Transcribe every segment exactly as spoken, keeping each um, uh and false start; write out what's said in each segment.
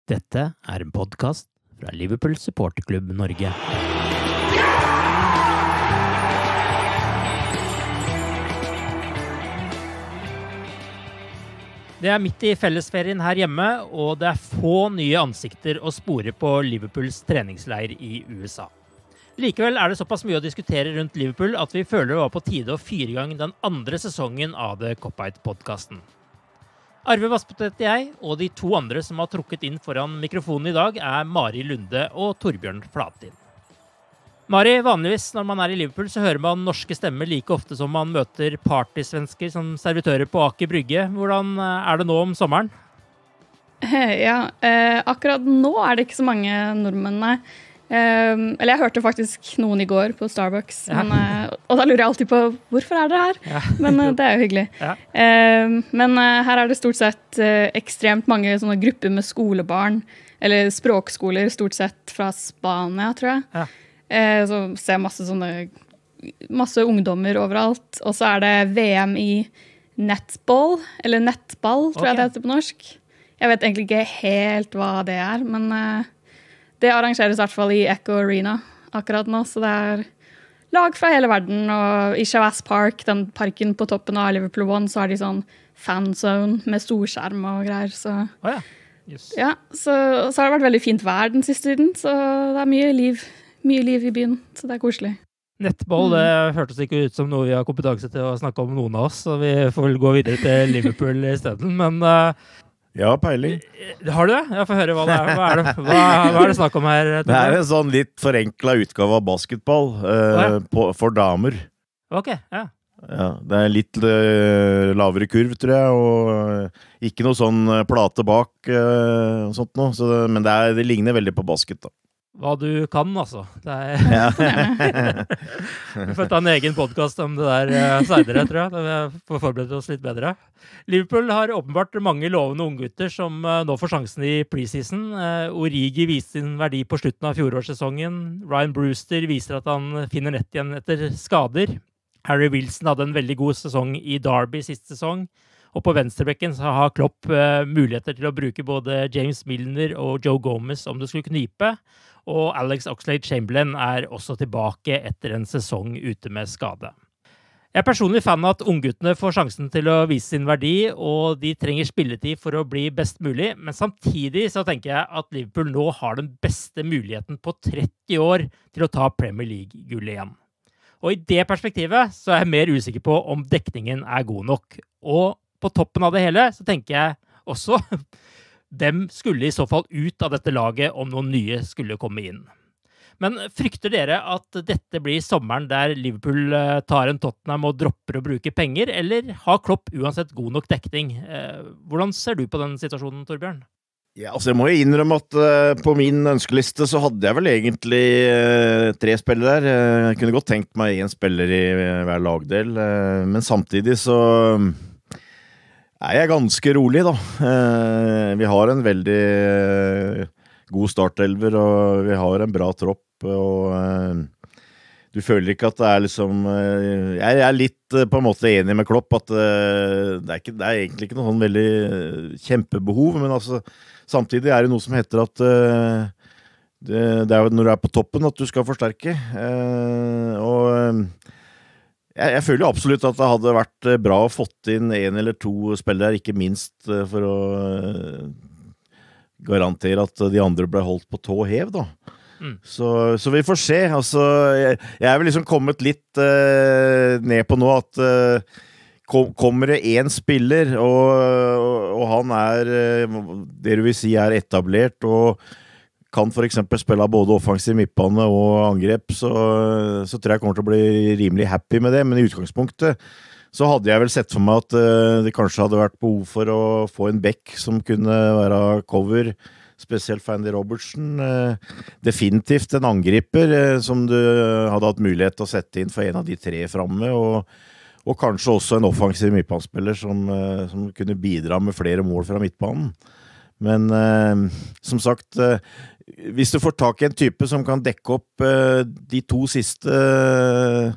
Dette er en podcast fra Liverpool Supporterklubb Norge. Det er midt i fellesferien her hjemme, og det er få nye ansikter å spore på Liverpools treningsleir i U S A. Likevel er det såpass mye å diskutere rundt Liverpool at vi føler det var på tide å fyre i gang den andre sesongen av The Cop-Out-podcasten. Arve Vasspotet jeg, og de to andre som har trukket inn foran mikrofonen i dag, er Mari Lunde og Torbjørn Flatin. Mari, vanligvis når man er i Liverpool så hører man norske stemmer like ofte som man møter partysvensker som servitører på Aker Brygge. Hvordan er det nå om sommeren? Ja, eh, akkurat nå er det ikke så mange nordmenn, nei. Um, eller jeg hørte faktisk noen i går på Starbucks, ja. men, uh, og da lurer jeg alltid på hvorfor er dere her? Ja. Men uh, det er jo hyggelig. Ja. Um, men uh, her er det stort sett uh, ekstremt mange sånne grupper med skolebarn, eller språkskoler, stort sett fra Spania, tror jeg. Ja. Uh, så ser jeg masse sånne, masse ungdommer overalt. Og så er det V M i netball, eller nettball, tror okay. jeg det heter på norsk. Jeg vet egentlig ikke helt hva det er, men... Uh, Det arrangeres i hvert fall i Echo Arena akkurat nå, så det er lag fra hele verden, og i Shavas Park, den parken på toppen av Liverpool One, så har de sånn fanzone med storskjerm og greier, så... Oh ja, just. Ja, så, så har det vært veldig fint vær den siste tiden, så det er mye liv, mye liv i byen, så det er koselig. Nettball, det hørtes ikke ut som noe vi har kompetanse til å snakke om noen av oss, så vi får vel gå videre til Liverpool i stedet, men... Uh, Ja, peiling. Har du det? Jeg får høre hva det er. Hva er det, hva, hva er det snakk om her? Det er en sånn litt forenklet utgave av basketball uh, oh, ja. på, for damer. Ok, ja. Ja, det er litt uh, lavere kurv, tror jeg, og uh, ikke noe sånn plate bak uh, og sånt noe, så det, men det, er, det ligner veldig på basket da. Hva du kan, altså. Det er... Ja. Vi får ta en egen podcast om det der uh, senere, tror jeg. Vi får forberede oss litt bedre. Liverpool har åpenbart mange lovende unggutter som uh, nå får sjansen i preseason. Uh, Origi viste sin verdi på slutten av fjorårssesongen. Ryan Brewster viser at han finner nett igjen etter skader. Harry Wilson hadde en veldig god sesong i Derby siste sesong. Og på venstrebekken så har Klopp uh, muligheter til å bruke både James Milner og Joe Gomez om det skulle knipe. Og Alex Oxlade-Chamberlain er også tilbake etter en sesong ute med skade. Jeg er personlig fan av at ungguttene får sjansen til å vise sin verdi, og de trenger spilletid for å bli best mulig, men samtidig så tenker jeg at Liverpool nå har den beste muligheten på tretti år til å ta Premier League-gullet igjen. Og i det perspektivet så er jeg mer usikker på om dekningen er god nok. Og på toppen av det hele så tenker jeg også... Hvem skulle i så fall ut av dette laget om noen nye skulle komme inn? Men frykter dere at dette blir sommeren der Liverpool tar en Tottenham og dropper å bruke penger, eller har Klopp uansett god nok dekning? Hvordan ser du på den situasjonen, Torbjørn? Ja, altså jeg må jo innrømme at uh, på min ønskeliste så hadde jeg vel egentlig uh, tre spillere der. Jeg kunne godt tenkt meg en spiller i uh, hver lagdel, uh, men samtidig så... er jeg ganske rolig da. Eh, vi har en veldig eh, god startelver, og vi har en bra tropp, og eh, du føler ikke at det er liksom... Eh, jeg er litt eh, på en måte enig med Klopp at eh, det, er ikke, det er egentlig ikke noe sånn veldig kjempebehov, men altså, samtidig er det noe som heter at eh, det, det er når du er på toppen at du skal forsterke. Eh, og... Eh, Jeg, jeg føler jo absolutt at det hadde vært bra å fått inn en eller to spillere, ikke minst for å garantere at de andre ble holdt på tå hev, da. Mm. Så, så vi får se. Altså, jeg, jeg er vel liksom kommet litt uh, ned på nå at uh, kom, kommer det en spiller, og, og, og han er, uh, det du vil si er etablert, og kan for eksempel spille både offensiv midtbane og angrep, så, så tror jeg jeg kommer til å bli rimelig happy med det, men i utgangspunktet så hadde jeg vel sett for meg at uh, det kanskje hadde vært behov for å få en back som kunne være cover, spesielt Fandy Robertson, uh, definitivt en angriper uh, som du hadde hatt mulighet til å sette inn for en av de tre fremme, og, og kanskje også en offensiv midtbanespiller som, uh, som kunne bidra med flere mål fra midtbanen. Men uh, som sagt, uh, hvis du får tak i en type som kan dekke opp uh, de to siste uh,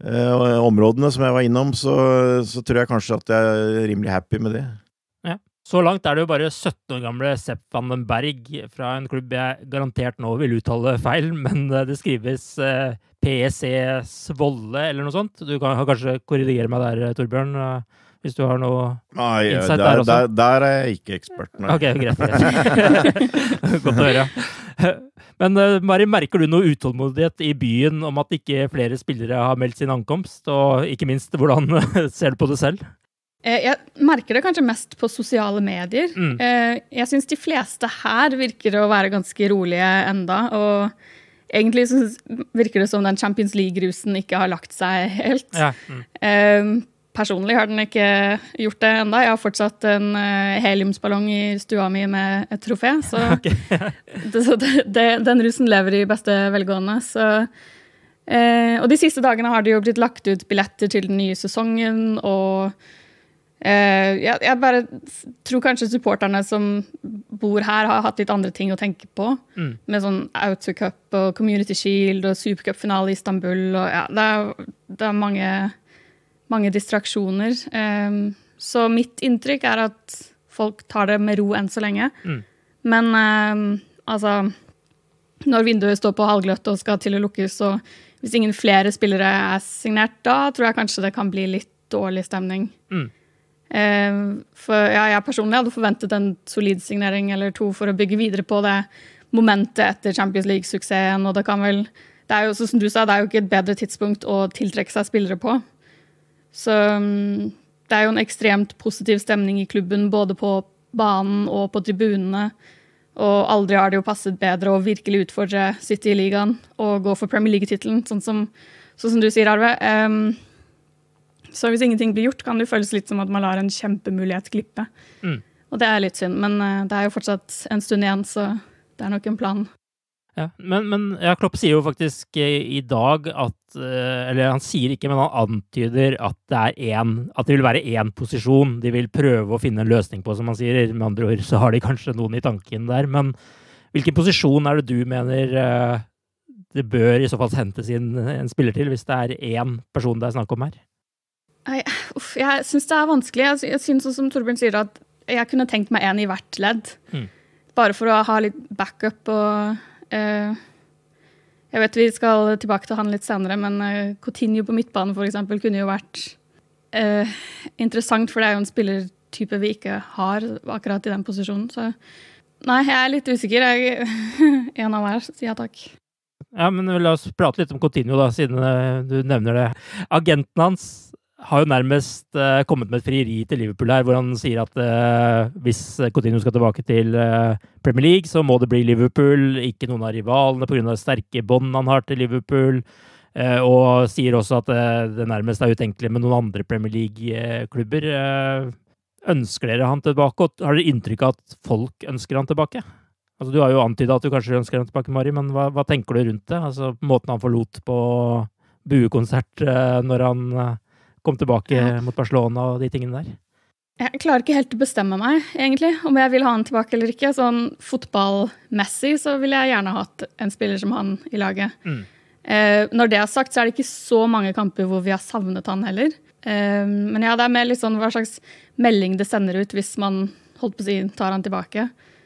uh, områdene som jeg var innom, så, så tror jeg kanskje at jeg er rimelig happy med det. Ja. Så langt er det jo bare sytten år gamle Sepp van den Berg fra en klubb jeg garantert nå vil uttale feil, men det skrives eh, P S C Svolle eller noe sånt. Du kan kanskje korrigere meg der, Torbjørn, hvis du har noe Nei, insight der, der også. Der, der er jeg ikke ekspert. Nei. Ok, greit. greit. Godt å høre. Men uh, Mari, merker du noe utålmodighet i byen om at ikke flere spillere har meldt sin ankomst, og ikke minst, hvordan ser du på det selv? Jeg merker det kanskje mest på sosiale medier. Mm. Jeg synes de fleste her virker å være ganske rolige enda, og egentlig så virker det som den Champions League-rusen ikke har lagt seg helt. Ja. Mm. Personlig har den ikke gjort det enda. Jeg har fortsatt en heliumsballong i stua mi med et trofé, så, okay. det, så det, det, den rusen lever i beste velgående. Så, eh, og de siste dagene har det jo blitt lagt ut billetter til den nye sesongen, og Uh, jeg, jeg bare tror kanskje supporterne som bor her har hatt litt andre ting å tenke på, mm. med sånn Auto Cup og Community Shield og Supercup-finale i Istanbul, og ja, det er, det er mange, mange distraksjoner. Um, så mitt inntrykk er at folk tar det med ro enn så lenge. Mm. Men um, altså, når vinduet står på halvgløtt og skal til å lukkes, og hvis ingen flere spillere er signert, da tror jeg kanskje det kan bli litt dårlig stemning. Mm. For ja, jeg personlig hadde forventet en solid signering eller to for å bygge videre på det momentet etter Champions League-suksessen, og det kan vel, det er jo sånn som du sa, det er jo ikke et bedre tidspunkt å tiltrekke seg spillere på. Så det er jo en ekstremt positiv stemning i klubben, både på banen og på tribunene, og aldri har det jo passet bedre å virkelig utfordre City i ligaen og gå for Premier League-titelen, sånn som, sånn som du sier, Arve. Um, Så hvis ingenting blir gjort, kan det føles litt som at man lar en kjempemulighet glippe. Mm. Og det er litt synd, men uh, det er jo fortsatt en stund igjen, så det er nok en plan. Ja, men, men ja, Klopp sier jo faktisk i, i dag at, uh, eller han sier ikke, men han antyder at det er en, at det vil være én posisjon de vil prøve å finne en løsning på, som han sier. Med andre ord så har de kanskje noen i tanken der, men hvilken posisjon er det du mener uh, det bør i så fall hentes inn en spiller til, hvis det er én person det er snakk om her? Jeg, uff, jeg synes det er vanskelig. Jeg, jeg synes, som Torbjørn sier, at jeg kunne tenkt meg en i hvert ledd. Mm. Bare for å ha litt backup. Og, uh, jeg vet vi skal tilbake til han litt senere, men uh, Coutinho på midtbanen for eksempel kunne jo vært uh, interessant, for det er jo en spillertype vi ikke har akkurat i den posisjonen. Så nei, jeg er litt usikker. Jeg, en av hver, sier jeg takk. Ja, men la oss prate litt om Coutinho da, siden uh, du nevner det. Agenten hans har jo nærmest uh, kommet med et frieri til Liverpool her, hvor han sier at uh, hvis Coutinho skal tilbake til uh, Premier League, så må det bli Liverpool, ikke noen av rivalene på grunn av sterke bånd han har til Liverpool, uh, og sier også at uh, det nærmest er utenkelig med noen andre Premier League-klubber. Uh, ønsker dere han tilbake, og har dere inntrykk av at folk ønsker han tilbake? Altså, du har jo antydet at du kanskje ønsker han tilbake, Mari, men hva, hva tenker du rundt det? Altså, måten han forlot på buekonsert uh, når han uh, kom tilbake ja. mot Barcelona og de tingene der. Jeg klarer ikke helt å bestemme meg, egentlig, om jeg vil ha han tilbake eller ikke. Sånn fotballmessig så vil jeg gjerne ha hatt en spiller som han i laget. Mm. Eh, når det er sagt, så er det ikke så mange kamper hvor vi har savnet han heller. Eh, men ja, det er mer litt sånn hva slags melding det sender ut hvis man, holdt på å si, tar han tilbake.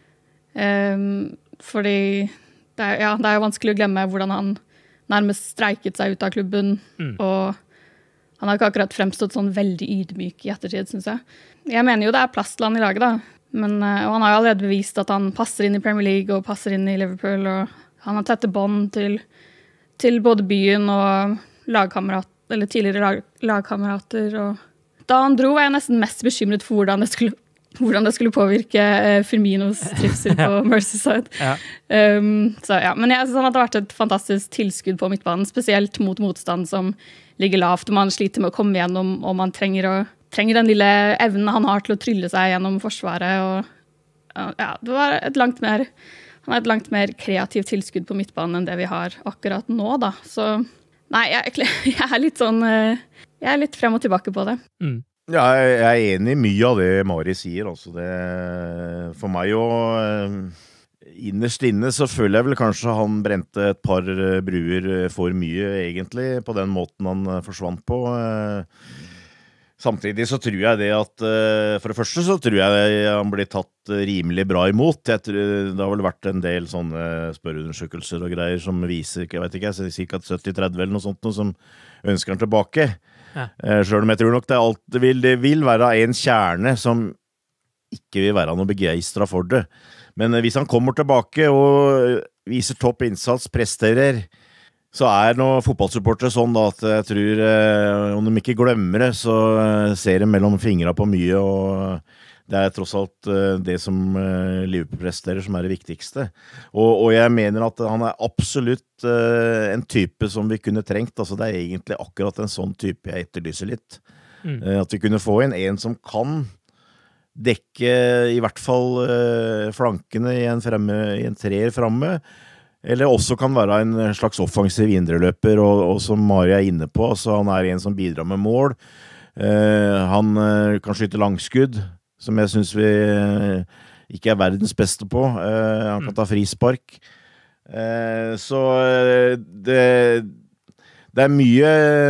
Eh, fordi det er, ja, det er jo vanskelig å glemme hvordan han nærmest streiket seg ut av klubben, mm. og han har ikke akkurat fremstått sånn veldig ydmyk i ettertid, synes jeg. Jeg mener jo det er plass til han i laget da, men, og han har jo allerede bevist at han passer inn i Premier League og passer inn i Liverpool, og han har tette bånd til, til både byen og lagkamerat, eller tidligere lag, lagkamerater. Og da han dro var jeg nesten mest bekymret for hvordan det skulle, hvordan det skulle påvirke uh, Firminos trivsel på Merseyside. Ja. Um, så ja, men jeg synes han hadde vært et fantastisk tilskudd på midtbanen, spesielt mot motstand som ligger lavt, og man sliter med å komme gjennom, og man trenger, å, trenger den lille evnen han har til å trylle seg gjennom forsvaret. Og, ja, det var et langt mer, han er et langt mer kreativt tilskudd på midtbanen enn det vi har akkurat nå, da. Så nei, jeg, jeg er litt sånn, jeg er litt frem og tilbake på det. Mm. Ja, jeg er enig i mye av det Mari sier. Altså det, for meg jo, innerst inne så føler jeg vel kanskje han brente et par bruer for mye, egentlig, på den måten han forsvant på. Samtidig så tror jeg det at, for det første så tror jeg han blir tatt rimelig bra imot. Jeg tror, det har vel vært en del sånne spørreundersøkelser og greier som viser, jeg vet ikke, cirka sytti tretti eller noe sånt, noe som ønsker han tilbake. Ja. Selv om jeg tror nok det, alt, det, vil, det vil være en kjerne som ikke vil være noe begeistret for det. Men hvis han kommer tilbake og viser topp innsats, presterer, så er nå fotballsupportere sånn da, at jeg tror, eh, om de ikke glemmer det, så eh, ser de mellom fingrene på mye, og det er tross alt eh, det som eh, Liverpool presterer som er det viktigste. Og, og jeg mener at han er absolutt eh, en type som vi kunne trengt, altså det er egentlig akkurat en sånn type jeg etterlyser litt. Mm. Eh, at vi kunne få inn en som kan dekke i hvert fall eh, flankene i en, fremme, i en treer fremme, eller også kan være en slags offensiv indreløper, og, og som Mari er inne på, altså han er en som bidrar med mål. Eh, han eh, kan skyte langskudd, som jeg synes vi eh, ikke er verdens beste på. Eh, han kan ta frispark. Eh, så det, det er mye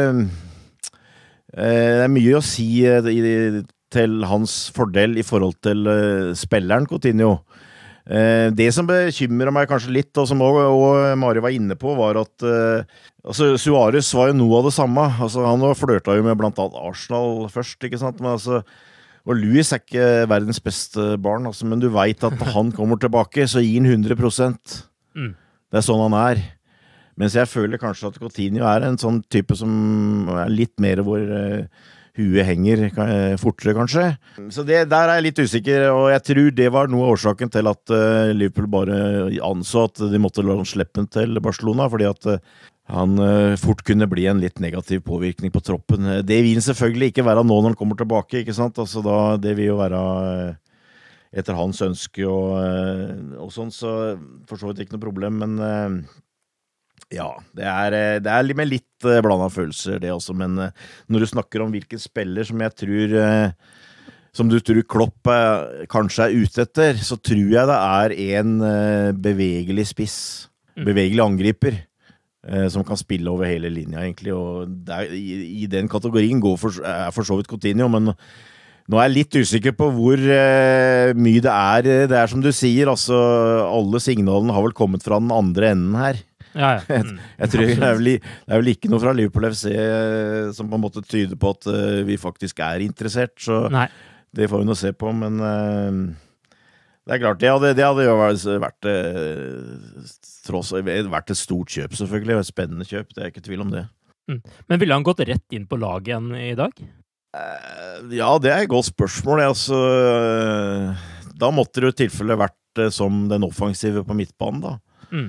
eh, det er mye å si i, til hans fordel i forhold til eh, spilleren Coutinho. Det som bekymrer meg kanskje litt, og som også, og Mari var inne på, var at uh, altså, Suarez var jo noe av det samme. Altså, han flørta jo med blant annet Arsenal først, ikke sant? Men, altså, og Luis er ikke verdens beste barn, altså, men du vet at når han kommer tilbake, så gir han hundre prosent. Mm. Det er sånn han er. Mens jeg føler kanskje at Coutinho er en sånn type som er litt mer hvor uh, huet henger fortere, kanskje. Så det, der er jeg litt usikker, og jeg tror det var noe av årsaken til at uh, Liverpool bare anså at de måtte la han slippe den til Barcelona, fordi at uh, han uh, fort kunne bli en litt negativ påvirkning på troppen. Det vil selvfølgelig ikke være nå når han kommer tilbake, ikke sant? Altså da, det vil jo være uh, etter hans ønske og, uh, og sånn, så for så vidt ikke noe problem, men... Uh, Ja, det er, det er med litt blandet følelser det også, men når du snakker om hvilken spiller som jeg tror, som du tror Klopp kanskje er ute etter, så tror jeg det er en bevegelig spiss, bevegelig angriper, som kan spille over hele linja egentlig, og der, i, i den kategorien går for, er for så vidt Coutinho, men nå er jeg litt usikker på hvor mye det er, det er som du sier, altså alle signalene har vel kommet fra den andre enden her. Ja, ja. Mm. Jeg, jeg tror det er, vel, det er vel ikke noe fra Liverpool F C som på en måte tyder på at uh, vi faktisk er interessert, så Nei. Det får vi nå se på, men uh, det er klart, det hadde, det hadde jo vært, uh, tross, vært et stort kjøp selvfølgelig, et spennende kjøp, det er ikke tvil om det. Mm. Men ville han gått rett inn på laget igjen i dag? Uh, ja, det er et godt spørsmål, altså, uh, da måtte det jo i tilfelle vært uh, som den offensive på midtbanen da. Mm.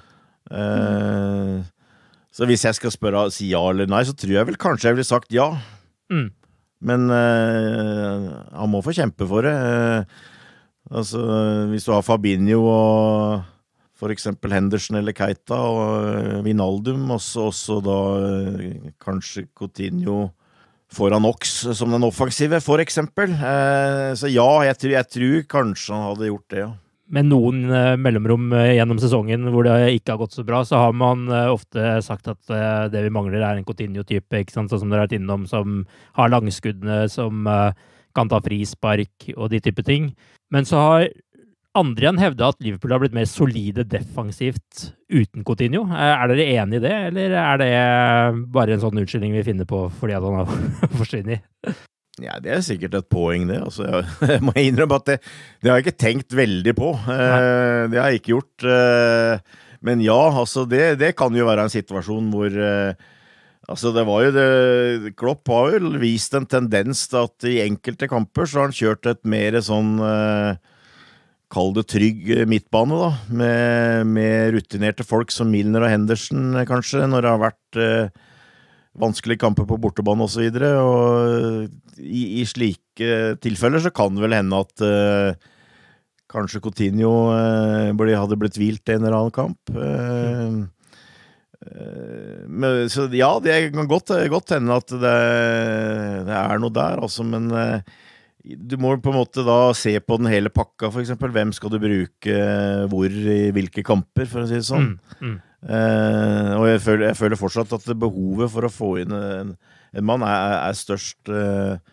Uh, så hvis jeg skal spørre si ja eller nei, så tror jeg vel kanskje jeg ville sagt ja. Mm. Men uh, han må få kjempe for det. Uh, altså, hvis du har Fabinho og for eksempel Henderson eller Keita og Wijnaldum, og så også da uh, kanskje Coutinho foran Ox som den offensive, for eksempel. Uh, så ja, jeg tror, jeg tror kanskje han hadde gjort det, ja. Med noen uh, mellomrom uh, gjennom sesongen hvor det ikke har gått så bra, så har man uh, ofte sagt at uh, det vi mangler er en Coutinho-type, ikke sant? Sånn som dere har vært innom, som har langskuddene, som uh, kan ta frispark og de type ting. Men så har andre igjen hevdet at Liverpool har blitt mer solide defensivt uten Coutinho. Uh, er dere enige i det, eller er det bare en sånn unnskyldning vi finner på fordi at han har forsvinnet? Ja, det er sikkert et poeng det, altså, jeg, jeg må innrømme at det, det har jeg ikke tenkt veldig på, uh, det har jeg ikke gjort, uh, men ja, altså, det, det kan jo være en situasjon hvor, uh, altså, det var jo det, Klopp har jo vist en tendens til at i enkelte kamper så har han kjørt et mer sånn, uh, kall det trygg midtbane da, med, med rutinerte folk som Milner og Henderson kanskje, når det har vært uh, vanskelige kamper på bortebane og så videre, og i, i slike tilfeller så kan det vel hende at uh, kanskje Coutinho uh, ble, hadde blitt hvilt i en eller annen kamp. Uh, uh, men, så ja, det kan godt, godt hende at det, det er noe der, altså, men uh, du må på en måte da se på den hele pakka, for eksempel. Hvem skal du bruke hvor i hvilke kamper, for å si det sånn. Mm, mm. Uh, og jeg føler, jeg føler fortsatt at behovet for å få inn en, en mann er, er størst uh,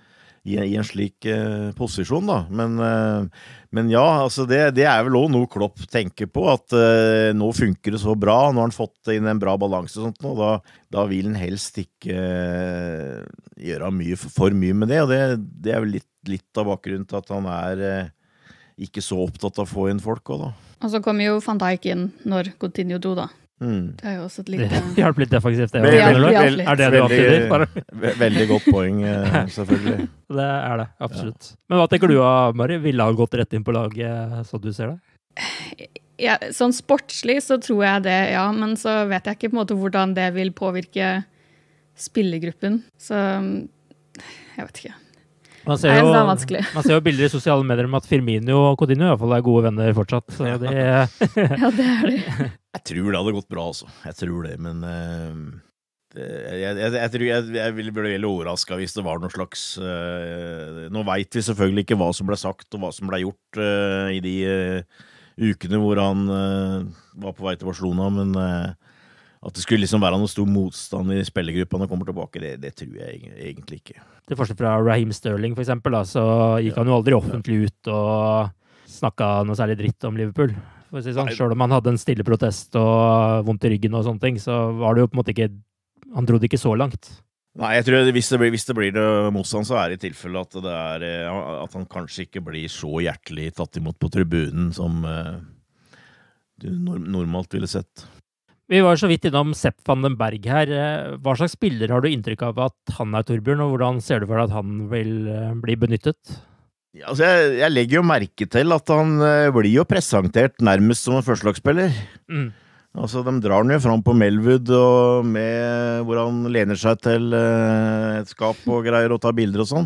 i, i en slik uh, posisjon da, men, uh, men ja, altså det, det er vel også noe Klopp tenker på, at uh, nå funker det så bra, nå har han fått inn en bra balanse og sånt, og da, da vil han helst ikke uh, gjøre mye, for mye med det, og det, det er vel litt, litt av bakgrunnen til at han er uh, ikke så opptatt av å få inn folk også da. Og så kommer jo Van Dijk inn når Coutinho dro da. Mm. Det er jo også et lite... Det hjelper litt defensivt, det. Det hjelper, det hjelper. Er det du antyder? Veldig, veldig godt poeng, selvfølgelig. Det er det, absolutt. Ja. Men hva tenker du av, Mari? Ville ha gått rett inn på laget, så du ser det? Ja, sånn sportslig så tror jeg det, ja. Men så vet jeg ikke på en måte hvordan det vil påvirke spillergruppen. Så jeg vet ikke. Man ser, jo, man ser jo bilder i sosiale medier om at Firmino og Coutinho i hvert fall er gode venner fortsatt. Så det... ja, det er det. Jeg tror det hadde gått bra, altså. Jeg tror det, men uh, det, jeg, jeg, jeg tror jeg, jeg ville bli veldig overrasket hvis det var noe slags uh, nå vet vi selvfølgelig ikke hva som ble sagt og hva som ble gjort uh, i de uh, ukene hvor han uh, var på vei til Barcelona, men uh, at det skulle liksom være noen stor motstand i spillergruppa når han kommer tilbake, det, det tror jeg egentlig ikke. Til forskjell fra Raheem Sterling, for eksempel, da, så gikk ja. han jo aldri offentlig ut og snakket noe særlig dritt om Liverpool. For å si sånn. Selv om han hadde en stille protest og vondt i ryggen og sånne ting, så var det jo på en måte ikke, han dro det ikke så langt. Nei, jeg tror at hvis det blir, hvis det blir det motstand, så er det i tilfelle at, det er, at han kanskje ikke blir så hjertelig tatt imot på tribunen som uh, du normalt ville sett. Vi var så vidt innom Sepp van den Berg her. Hva slags spiller har du inntrykk av at han er, Torbjørn, og hvordan ser du for deg at han vil bli benyttet? Ja, altså jeg, jeg legger jo merke til at han uh, blir jo presentert nærmest som en førstelagsspiller. Mm. Altså, de drar han jo fram på Melwood, og med, hvor han lener seg til uh, et skap og greier og tar bilder og sånn.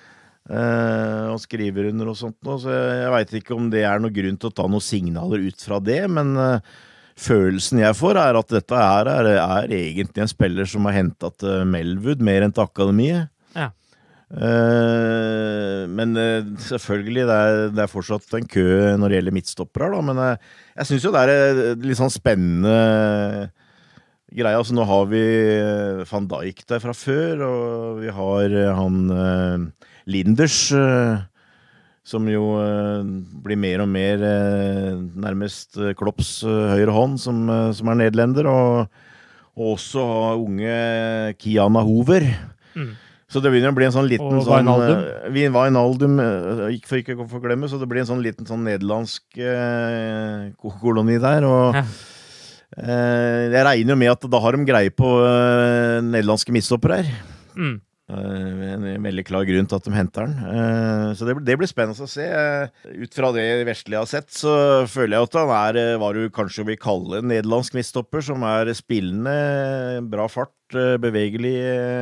Uh, og skriver under og sånt. Og så jeg, jeg vet ikke om det er noe grunn til å ta noen signaler ut fra det, men... Uh, Følelsen jeg får er at dette er, er, er egentlig en spiller som har hentet til Melwood, mer enn til akademiet. Ja. Uh, men uh, selvfølgelig, det er, det er fortsatt en kø når det gjelder midtstopper her, da, men uh, jeg synes jo det er litt sånn spennende greie. Altså, nå har vi Van Dijk der fra før, og vi har uh, han uh, Linders, uh, som jo uh, blir mer og mer uh, nærmest uh, Klopps uh, høyre hånd, som, uh, som er nederlender, og, og også har unge Kiana Hover. Mm. Så det begynner å bli en sånn liten... Og Wijnaldum. Sånn, uh, Wijnaldum, uh, ikke for ikke å forglemme, så det blir en sånn liten sånn nederlandsk uh, koloni der, og ja. uh, jeg regner jo med at da har de greie på uh, nederlandske midtstopper her. Mm. En veldig klar grunn til at de henter den. Så det, det blir spennende å se. Ut fra det Vestli har sett, så føler jeg at han er hva du kanskje vil kalle en nederlandsk midtstopper, som er spillende, bra fart, bevegelig.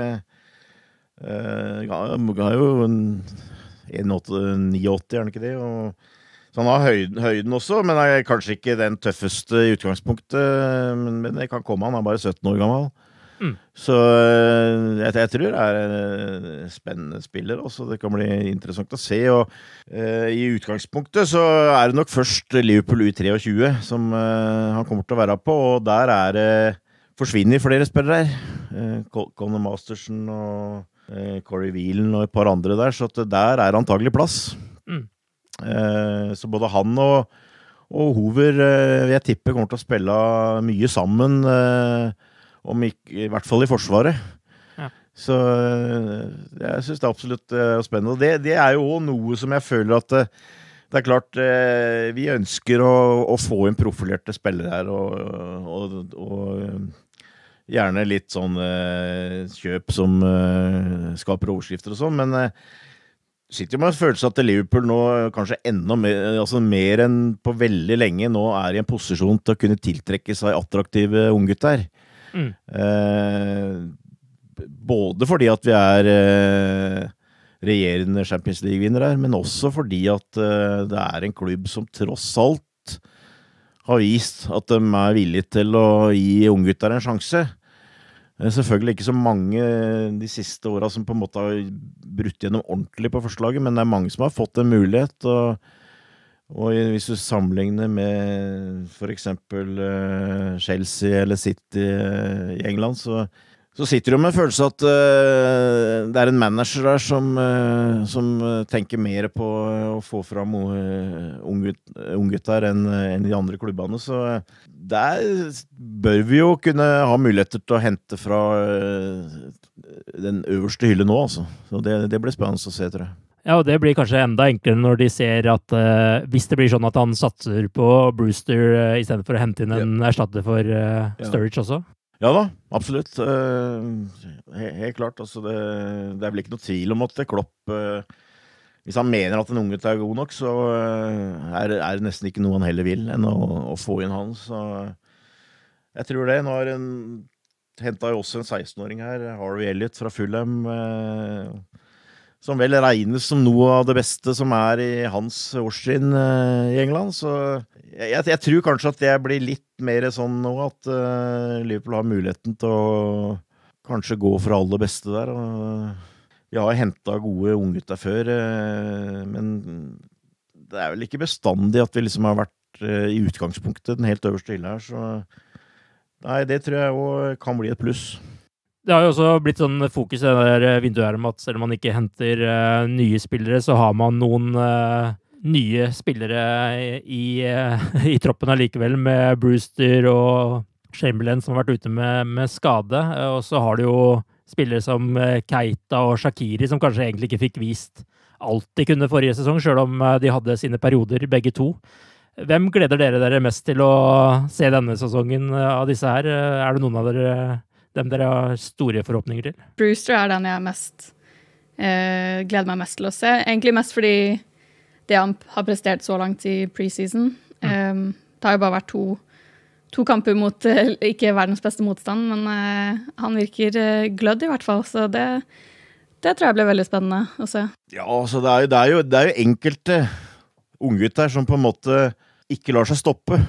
Han har jo en ni åtti, er han ikke det? Og, så han har høyden, høyden også, men er kanskje ikke den tøffeste i utgangspunktet, men, men det kan komme, han er bare sytten år gammel. Mm. Så jeg, jeg tror det er en spennende spiller også. Det kan bli interessant å se, og uh, i utgangspunktet så er det nok først Liverpool U tjuetre som uh, han kommer til å være på, og der er det uh, forsvinner flere spillere her uh, Conor Masterson og uh, Corey Whelan og et par andre der, så at der er antagelig plass. Mm. uh, så både han og, og Hover uh, vil jeg tippe kommer til å spille mye sammen, uh, om ikke, i hvert fall i forsvaret. Ja. Så jeg synes det er absolutt uh, spennende. Og det, det er jo også noe som jeg føler at uh, det er klart, uh, vi ønsker å, å få inn profilerte spillere her, og, og, og gjerne litt sånn uh, kjøp som uh, skaper overskrifter og sånn, men uh, sitter jo med en følelse at Liverpool nå kanskje enda mer, altså mer enn på veldig lenge nå er i en posisjon til å kunne tiltrekke seg attraktive unggutter. Mm. Eh, både fordi at vi er eh, regjerende Champions League-vinner her, men også fordi at eh, det er en klubb som tross alt har vist at de er villige til å gi unggutter en sjanse. Eh, selvfølgelig ikke så mange de siste årene som på en måte har brutt gjennom ordentlig på forslaget, men det er mange som har fått en mulighet, og Og hvis du sammenligner med for eksempel Chelsea eller City i England, så, Så sitter du med en følelse at uh, det er en manager der som, uh, som tenker mer på å få fram uh, unggutter enn en de andre klubbene, så uh, der bør vi jo kunne ha muligheter til å hente fra uh, den øverste hylle nå, altså. Så det, det blir spennende å se, tror jeg. Ja, og det blir kanskje enda enklere når de ser at uh, hvis det blir sånn at han satser på Brewster uh, i stedet for å hente inn en yeah. erstatter for uh, Sturridge også. Ja da, absolutt. Uh, he helt klart. Altså det, det er vel ikke noe tvil om at Klopp, uh, hvis han mener at en unge er god nok, så uh, er, er det nesten ikke noe han heller vil enn å, å få inn han. Så jeg tror det. Nå har en hentet jo også en seksten-åring her, Harvey Elliott fra Fulham, uh, som vel regnes som noe av det beste som er i hans årstrinn uh, i England. Så jeg, jeg, jeg tror kanskje at det blir litt mer sånn nå, at uh, Liverpool har muligheten til å kanskje gå for det aller beste der. Og vi har hentet gode unggutter før, uh, men det er vel ikke bestandig at vi liksom har vært uh, i utgangspunktet den helt øverste hylla her, så nei, det tror jeg også kan bli et pluss. Det har jo også blitt sånn fokus i det der vinduet her med at selv om man ikke henter uh, nye spillere, så har man noen uh, nye spillere i, uh, i troppen allikevel, med Brewster og Chamberlain som har vært ute med, med skade. Uh, og så har du jo spillere som uh, Keita og Shaqiri, som kanskje egentlig ikke fikk vist alt de kunne forrige sesong, selv om uh, de hadde sine perioder, begge to. Hvem gleder dere dere mest til å se denne sesongen uh, av disse her? Uh, er det noen av dere... dem dere har store forhåpninger til? Brewster er den jeg mest eh, gleder meg mest til å se. Egentlig mest fordi det han har prestert så langt i preseason. Mm. Um, det har jo bare vært to, to kamper mot uh, ikke verdens beste motstand, men uh, han virker uh, glødd i hvert fall, så det, det tror jeg blir veldig spennende å se. Ja, altså det er jo, det er jo, det er jo enkelte unggutter som på en måte ikke lar seg stoppe.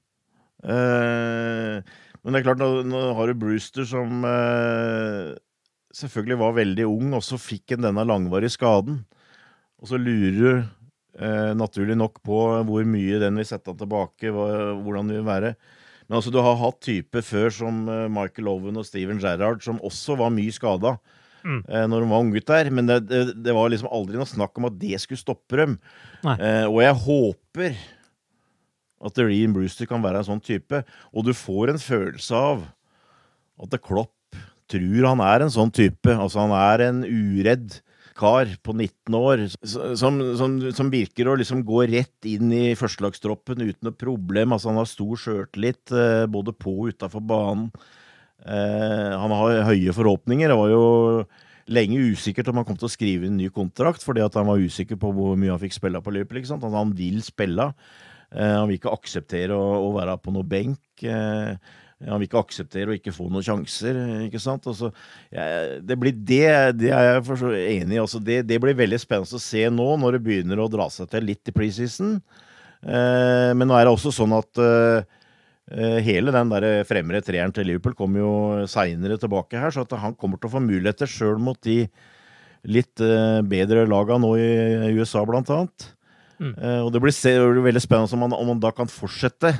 Uh, Men det er klart, nå, nå har du Brewster som eh, selvfølgelig var veldig ung, og så fikk han denne langvarige skaden. Og så lurer du eh, naturlig nok på hvor mye den vil sette han tilbake, hva, hvordan det vil være. Men altså, du har hatt typer før som eh, Michael Owen og Steven Gerrard, som også var mye skadet mm. eh, når de var unggutt der. Men det, det, det var liksom aldri noe snakk om at det skulle stoppe dem. Eh, og jeg håper... at Ream Brewster kan være en sånn type, og du får en følelse av at Klopp tror han er en sånn type, altså han er en uredd kar på nitten år, som, som, som virker å liksom gå rett inn i førstelagstroppen uten noe problem, altså han har stor selvtillit, både på og utenfor banen, eh, han har høye forhåpninger, det var jo lenge usikkert om han kom til å skrive en ny kontrakt, fordi at han var usikker på hvor mye han fikk spille på Liverpool, ikke sant? Altså, han vil spille. Uh, han vil ikke akseptere å, å være på noe benk. Uh, han vil ikke akseptere å ikke få noen sjanser, ikke sant? Altså, ja, det, blir det, det er jeg for så enig i. Altså, det, det blir veldig spennende å se nå, når det begynner å dra seg til litt i preseason. Uh, men nå er det også sånn at uh, hele den der fremre treeren til Liverpool kommer jo senere tilbake her, så at han kommer til å få muligheter selv mot de litt uh, bedre lagene nå i U S A blant annet. Mm. Uh, og det blir, se, det blir veldig spennende om man, om man da kan fortsette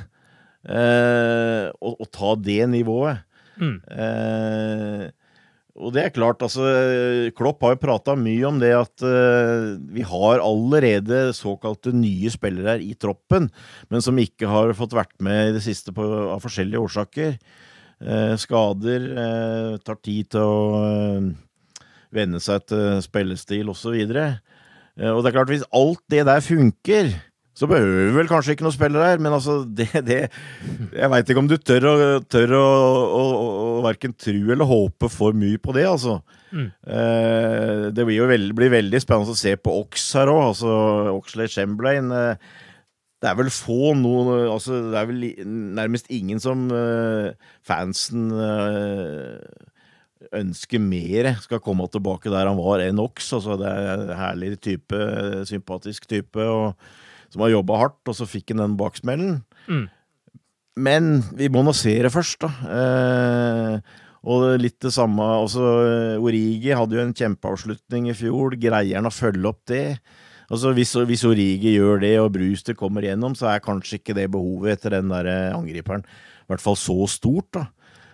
uh, å, å ta det nivået. Mm. Uh, og det er klart, altså, Klopp har jo pratet mye om det at uh, vi har allerede såkalte nye spillere i troppen, men som ikke har fått vært med i det siste på, av forskjellige årsaker. Uh, skader, uh, tar tid til å uh, venne seg til spillestil og så videre. Og det er klart, hvis alt det der funker, så behøver vi vel kanskje ikke noe spiller der, men altså, det, det jeg vet ikke om du tør å, tør å, å, å, å hverken tro eller håpe for mye på det, altså. Mm. Eh, det blir jo veld, blir veldig spennende å se på Ox her også, altså Oxlade-Chamberlain. Eh, det er vel få noen, altså, det er vel nærmest ingen som eh, fansen... Eh, ønsker mer skal komme tilbake der han var enn Ox, altså det er en herlig type, sympatisk type, og, som har jobbet hardt, og så fikk han den baksmellen. Mm. Men vi må nå se det først da. Eh, og litt det samme, også Origi hadde jo en kjempeavslutning i fjor, greier han å følge opp det? Altså hvis, hvis Origi gjør det, og Brewster kommer gjennom, så er kanskje ikke det behovet etter den der angriperen, i hvert fall så stort da.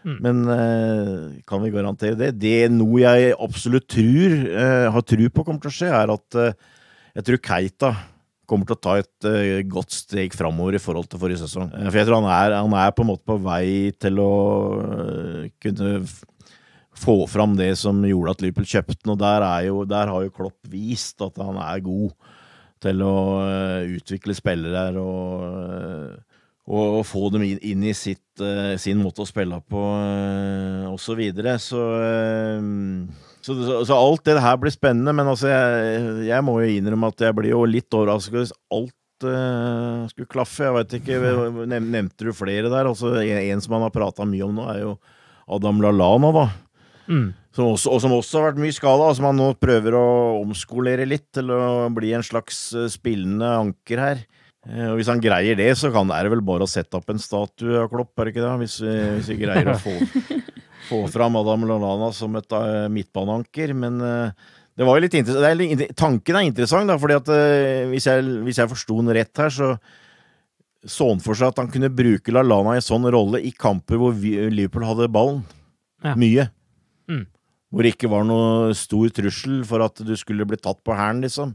Mm. Men uh, kan vi garantere det? Det er noe jeg absolutt tror, uh, har tro på kommer til å skje, er at uh, jeg tror Keita kommer til å ta et uh, godt steg fremover i forhold til forrige sesong. Uh, for jeg tror han er, han er på en måte på vei til å uh, kunne få fram det som gjorde at Liverpool kjøpte den, og der, er jo, der har jo Klopp vist at han er god til å uh, utvikle spillere og, uh, og, og få dem inn, inn i sitt, uh, sin måte å spille på uh, og så videre. Så, uh, så, så, så alt det her blir spennende, men altså jeg, jeg må jo innrømme at jeg blir jo litt overrasket hvis alt uh, skulle klaffe. Jeg vet ikke, nev nevnte du flere der? Altså en, en som han har pratet mye om nå er jo Adam Lallana da. Mm. Som også, og som også har vært mye skala, som han nå prøver å omskolere litt til å bli en slags spillende anker her. Og hvis han greier det, så kan det vel bare å sette opp en statue av Klopp, er det ikke det? Hvis vi, hvis vi greier å få, få fram Adam Lallana som et uh, midtbaneanker. Men uh, det var jo litt interessant. Det er litt, tanken er interessant, da, fordi at uh, hvis jeg, hvis jeg forstod den rett her, så så han for seg at han kunne bruke Lallana i sånn rolle i kamper hvor vi, Liverpool hadde ballen. Ja. Mye. Mm. Hvor det ikke var noe stor trussel for at du skulle bli tatt på hæren, liksom.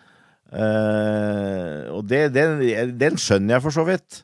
Uh, og det, det, den skjønner jeg for så vidt.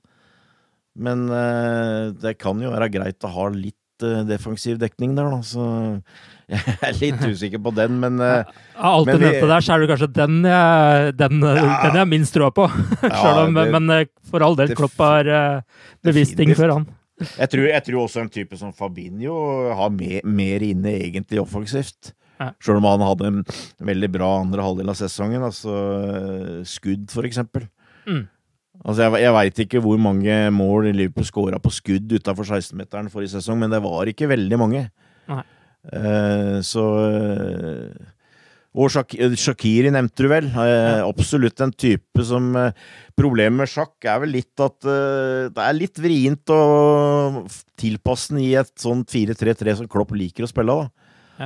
Men uh, det kan jo være greit å ha litt uh, defensiv dekning der, da. Så jeg er litt usikker på den, men uh, ja, alt det nevnte der, så er det kanskje den jeg, den, ja, den jeg minst tror på. Selv om, ja, det, men for all del, Klopp har uh, bevisst ting før han. Jeg tror, jeg tror også en type som Fabinho har mer, mer inne egentlig offensivt. Ja. Selv om han hadde en veldig bra andre halvdel av sesongen, altså skudd for eksempel. Mm. Altså jeg, jeg vet ikke hvor mange mål Liverpool scoret på skudd utenfor seksten-meteren forrige sesong, men det var ikke veldig mange. Nei. Uh, så... Uh, og Shak Shaqiri nevnte du vel, eh, absolutt en type som eh, problemet med sjakk er vel litt at eh, det er litt vrient å tilpasse den i et sånn fire tre tre som Klopp liker å spille da. Ja.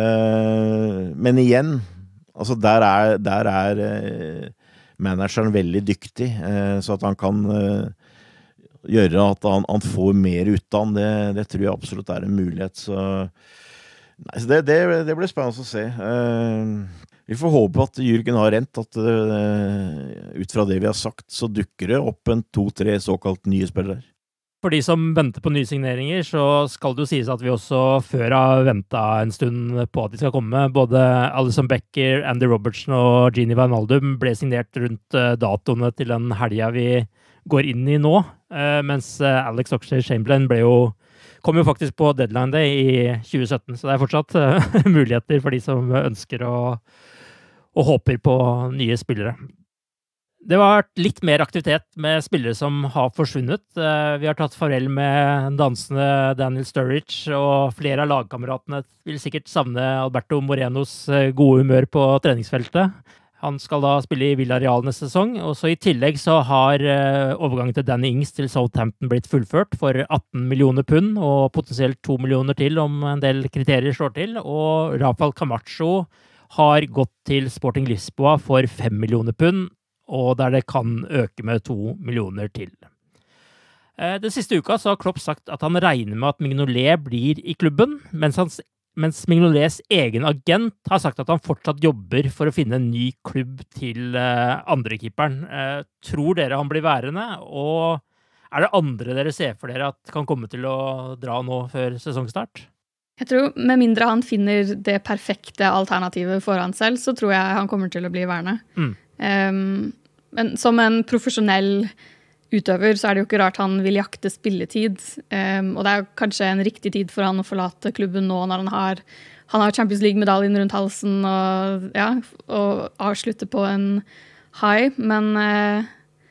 Eh, men igjen, altså der er, der er eh, manageren veldig dyktig, eh, så at han kan eh, gjøre at han, han får mer ut av han, det, det tror jeg absolutt er en mulighet, så Nei, så det, det, det blir spennende å se. Uh, vi får håpe at Jürgen har rent, at uh, ut fra det vi har sagt, så dukker det opp en to-tre såkalt nye spillere. For de som venter på nye signeringer, så skal det jo sies at vi også før har ventet en stund på at de skal komme. Både Alisson Becker, Andy Robertson og Gini Wijnaldum ble signert rundt uh, datoene til den helgen vi går inn i nå, uh, mens uh, Alex Oxlade-Chamberlain ble jo kom jo faktisk på deadline day i tjue sytten, så det er fortsatt uh, muligheter for de som ønsker å, og håper på nye spillere. Det har vært litt mer aktivitet med spillere som har forsvunnet. Uh, vi har tatt farvel med dansende Daniel Sturridge, og flere av lagkameratene vil sikkert savne Alberto Morenos uh, gode humør på treningsfeltet. Han skal da spille i Villarreal neste sesong, og så i tillegg så har uh, overgangen til Danny Ings til Southampton blitt fullført for atten millioner pund, og potensielt to millioner til om en del kriterier slår til, og Rafael Camacho har gått til Sporting Lisboa for fem millioner pund, og der det kan øke med to millioner til. Uh, den siste uka så har Klopp sagt at han regner med at Mignolet blir i klubben, mens hans mens Mignolets egen agent har sagt at han fortsatt jobber for å finne en ny klubb til uh, andrekeeperen. Uh, tror dere han blir værende, og er det andre dere ser for dere at kan komme til å dra nå før sesongstart? Jeg tror, med mindre han finner det perfekte alternativet for han selv, så tror jeg han kommer til å bli værende. Mm. Um, men som en profesjonell utøver, så er det jo ikke rart han vil jakte spilletid. Um, og det er jo kanskje en riktig tid for han å forlate klubben nå, når han har, han har Champions League-medaljen rundt halsen, og, ja, og avslutte på en high. Men uh,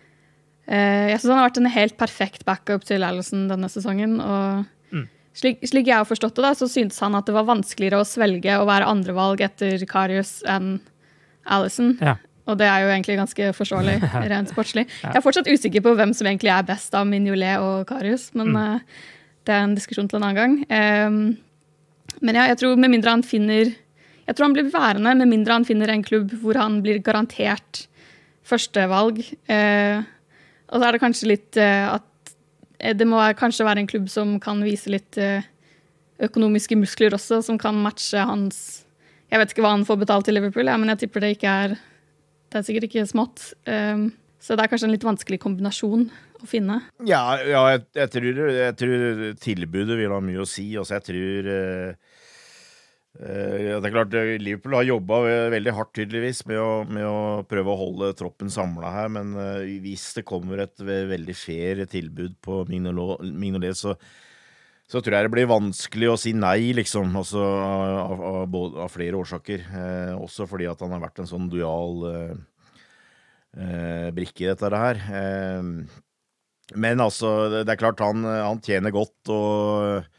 uh, jeg synes han har vært en helt perfekt backup til Alisson denne sesongen, og mm. slik, slik jeg har forstått det da, så syntes han at det var vanskeligere å svelge å være andrevalg etter Karius enn Alisson. Ja. Og det er jo egentlig ganske forståelig, rent sportslig. Ja. Jeg er fortsatt usikker på hvem som egentlig er best av Mignolet og Karius, men mm. uh, det er en diskusjon til en annen gang. Um, men ja, jeg tror med mindre han finner, jeg tror han blir værende med mindre han finner en klubb hvor han blir garantert førstevalg. Uh, og så er det kanskje litt uh, at det må kanskje være en klubb som kan vise litt uh, økonomiske muskler også, som kan matche hans... Jeg vet ikke hva han får betalt til Liverpool, ja, men jeg tipper det ikke er... Det er sikkert ikke smått. Um, så det er kanskje en litt vanskelig kombinasjon å finne. Ja, ja jeg, jeg, tror, jeg tror tilbudet vil ha mye å si. Altså, jeg tror... Uh, uh, det er klart, Liverpool har jobbet veldig hardt tydeligvis med å, med å prøve å holde troppen samlet her, men uh, hvis det kommer et veldig fair tilbud på Mignolet, så... Så tror jeg det blir vanskelig å si nei, liksom, altså, av, av, av flere årsaker. Eh, også fordi at han har vært en sånn dual eh, eh, brikke i dette her. Eh, men altså, det, det er klart han, han tjener godt, og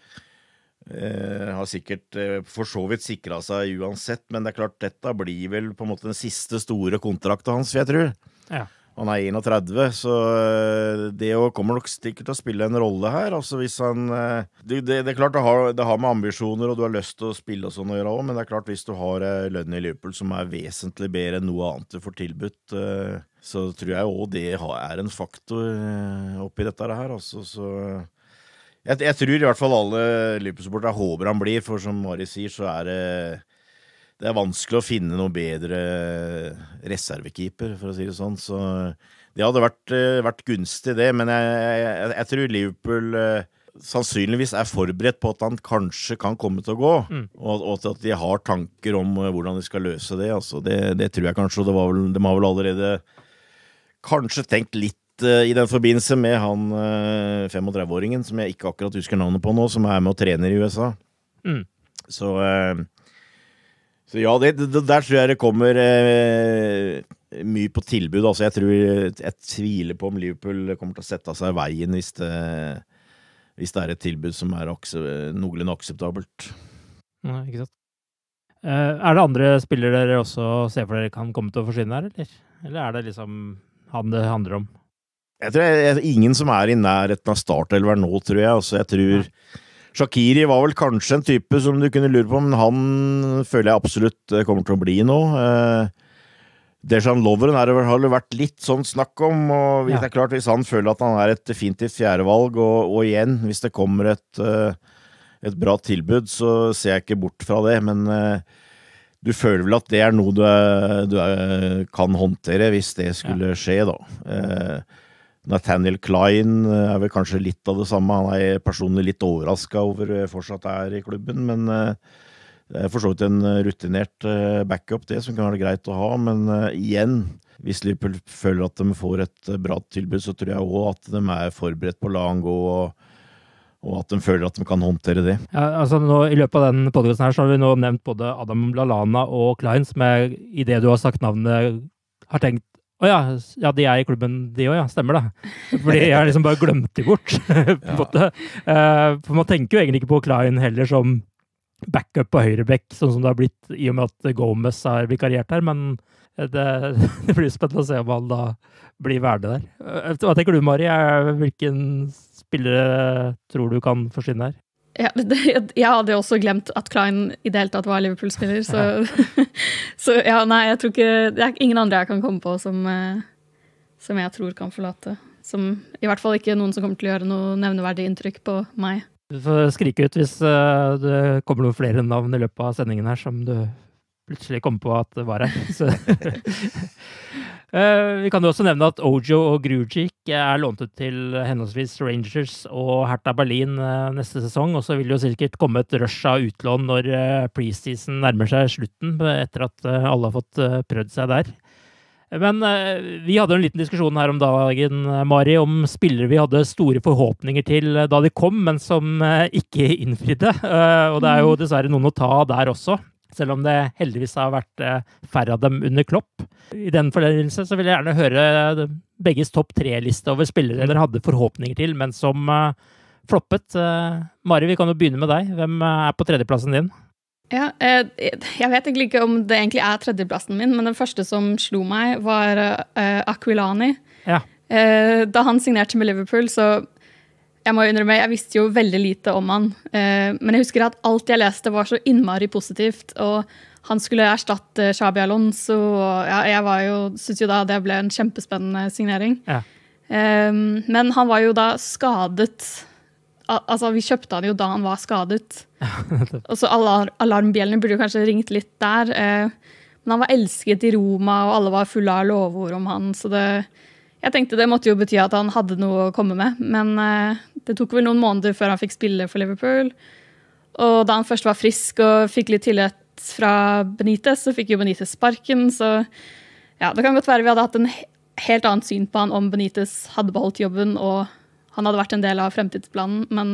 eh, har sikkert eh, for så vidt sikret seg uansett, men det er klart, dette blir vel på en måte den siste store kontrakten hans, jeg tror. Ja. Han er enogtredve, så det kommer nok sikkert til å spille en rolle her. Altså hvis han... Det, det, det er klart det har, det har med ambisjoner, og du har lyst til å spille og sånn å gjøre også, men det er klart hvis du har lønn i Liverpool som er vesentlig bedre enn noe annet du får tilbudt, så tror jeg også det er en faktor oppi dette her. Altså, så jeg, jeg tror i hvert fall alle Liverpool-supportere håper han blir, for som Mari sier, så er det... Det er vanskelig å finne noe bedre reservekeeper, for å si det sånn. Så det hadde vært, vært gunstig det, men jeg, jeg, jeg tror Liverpool sannsynligvis er forberedt på at han kanskje kan komme til å gå, mm. og, og at de har tanker om hvordan de skal løse det. Altså, det, det tror jeg kanskje, og det var vel, de har vel allerede kanskje tenkt litt i den forbindelse med han femogtredve-åringen, som jeg ikke akkurat husker navnet på nå, som er med og trener i U S A. Mm. Så... Så ja, det, det, der tror jeg det kommer eh, mye på tilbud. Altså, jeg tror, jeg tviler på om Liverpool kommer til å sette seg i veien hvis det, hvis det er et tilbud som er akse, noenlunde akseptabelt. Nei, ikke sant. Uh, er det andre spillere dere også ser for dere kan komme til å forsvinne her, eller? Eller er det liksom han det handler om? Jeg tror jeg, jeg, ingen som er i nærheten av startelver nå, tror jeg. Altså, jeg tror... Ja. Shaqiri var vel kanskje en type som du kunne lure på, men han føler jeg absolutt kommer til å bli nå. Dejan Lovren har det vært litt sånn snakk om, og ja. Det er klart hvis han føler at han er et definitivt fjerdevalg, og, og igjen, hvis det kommer et, et bra tilbud, så ser jeg ikke bort fra det, men du føler vel at det er noe du, er, du er, kan håndtere hvis det skulle skje da. Nathaniel Klein er vel kanskje litt av det samme. Han er personlig litt overrasket over fortsatt er i klubben, men det er for så vidt en rutinert backup, det som kan være greit å ha. Men igjen, hvis Liverpool føler at de får et bra tilbud, så tror jeg også at de er forberedt på å la han gå, og, og at de føler at de kan håndtere det. Ja, altså nå, I løpet av den podcasten her så har vi nå nevnt både Adam Lallana og Klein, som jeg, i det du har sagt navnet, har tenkt Å oh ja, ja, de er i klubben, de også, ja, stemmer det. Fordi jeg har liksom bare glemt de bort, på en måte. Uh, for man tenker jo egentlig ikke på Klein heller som backup på høyrebekk, sånn som det har blitt i og med at Gomez har vikariert her, men det, det blir spennende å se om han da blir verdig der. Uh, hva tenker du, Mari? Hvilken spillere tror du kan forsvinne her? Ja, det, jeg hadde også glemt at Klein i det hele tatt var Liverpool-spiller, så, ja. så ja, nei, jeg tror ikke, det er ingen andre jeg kan komme på som, som jeg tror kan forlate. Som i hvert fall ikke noen som kommer til å gjøre noe nevneverdig inntrykk på meg. Du får skrike ut hvis uh, det kommer noen flere navn i løpet av sendingen her som du plutselig kommer på at det var her. Uh, vi kan jo også nevne at Ojo og Grujic er lånt ut til henholdsvis Rangers og Hertha Berlin uh, neste sesong, og så vil det jo sikkert komme et rush av utlån når uh, preseason nærmer seg slutten, etter at uh, alle har fått uh, prøvd seg der. Men uh, vi hadde en liten diskusjon her om dagen, Mari, om spillere vi hadde store forhåpninger til uh, da de kom, men som uh, ikke innfridde, uh, og det er jo dessverre noen å ta der også. Selv om det heldigvis har vært færre av dem under Klopp. I den forbindelse så vil jeg gjerne høre begges topp tre-liste over spillere dere hadde forhåpninger til, men som uh, floppet. Uh, Mari, vi kan jo begynne med deg. Hvem er på tredjeplassen din? Ja, eh, jeg vet egentlig ikke om det egentlig er tredjeplassen min, men den første som slo meg var uh, Aquilani. Ja. Eh, da han signerte med Liverpool, så jeg må innrømme, jeg visste jo veldig lite om han, eh, men jeg husker at alt jeg leste var så innmari positivt, og han skulle erstatte Xabi Alonso, og ja, jeg var jo, synes jo da det ble en kjempespennende signering. Ja. Eh, men han var jo da skadet altså, vi kjøpte han jo da han var skadet. Og så alle alarmbjellene burde jo kanskje ringt litt der. Eh, men han var elsket i Roma, og alle var fulle av lovord om han. Så det, jeg tenkte det måtte jo bety at han hadde noe å komme med. Men eh, det tok vel noen måneder før han fikk spille for Liverpool. Og da han først var frisk og fikk litt tillit fra Benitez, så fikk jo Benitez sparken. Så ja, det kan godt være vi hadde hatt en helt annet syn på han om Benitez hadde beholdt jobben, og han hadde vært en del av fremtidsplanen. Men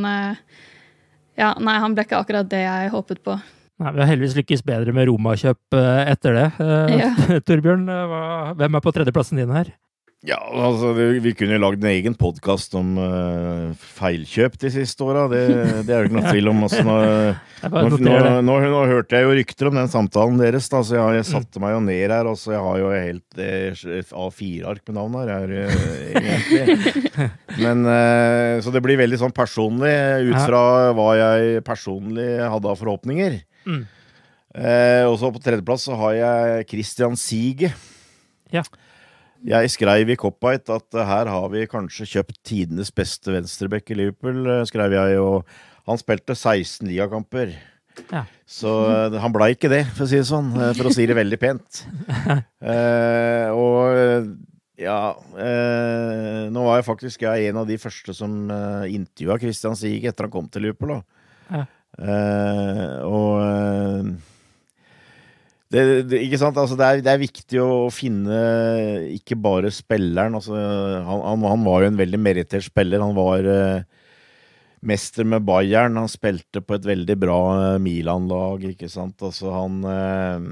ja, nei, han ble ikke akkurat det jeg håpet på. Nei, vi har heldigvis lykkes bedre med Roma-kjøp etter det. Ja. Torbjørn, hvem er på tredjeplassen din her? Ja, altså, vi kunne lagd en egen podcast om uh, feilkjøp de siste årene. Det, det er jo ikke noe tvil om. Altså, nå, nå, nå, nå, nå hørte jeg jo rykter om den samtalen deres, da, så jeg, jeg satte meg jo ned her, og så jeg har jo helt eh, A fire ark med navn her, her egentlig. Men, uh, så det blir veldig sånn personlig, ut fra hva jeg personlig hadde av forhåpninger. Mm. Uh, og så på tredjeplass så har jeg Christian Sige. Ja. Jeg skrev i Copite at her har vi kanskje kjøpt tidenes beste venstrebekk i Liverpool, skrev jeg, og han spilte seksten ligakamper. Ja. Så han ble ikke det, for å si det sånn, for å si det veldig pent. eh, og ja, eh, nå var jeg faktisk jeg en av de første som uh, intervjuet Christian Sige etter han kom til Liverpool. Ja. Eh, og... Uh, Det, det, ikke sant? Altså, det, er, det er viktig å finne ikke bare spilleren. Altså, han, han, han var jo en veldig merittert spiller. Han var uh, mester med Bayern. Han spilte på et veldig bra uh, Milan-lag, ikke sant? Altså, han uh,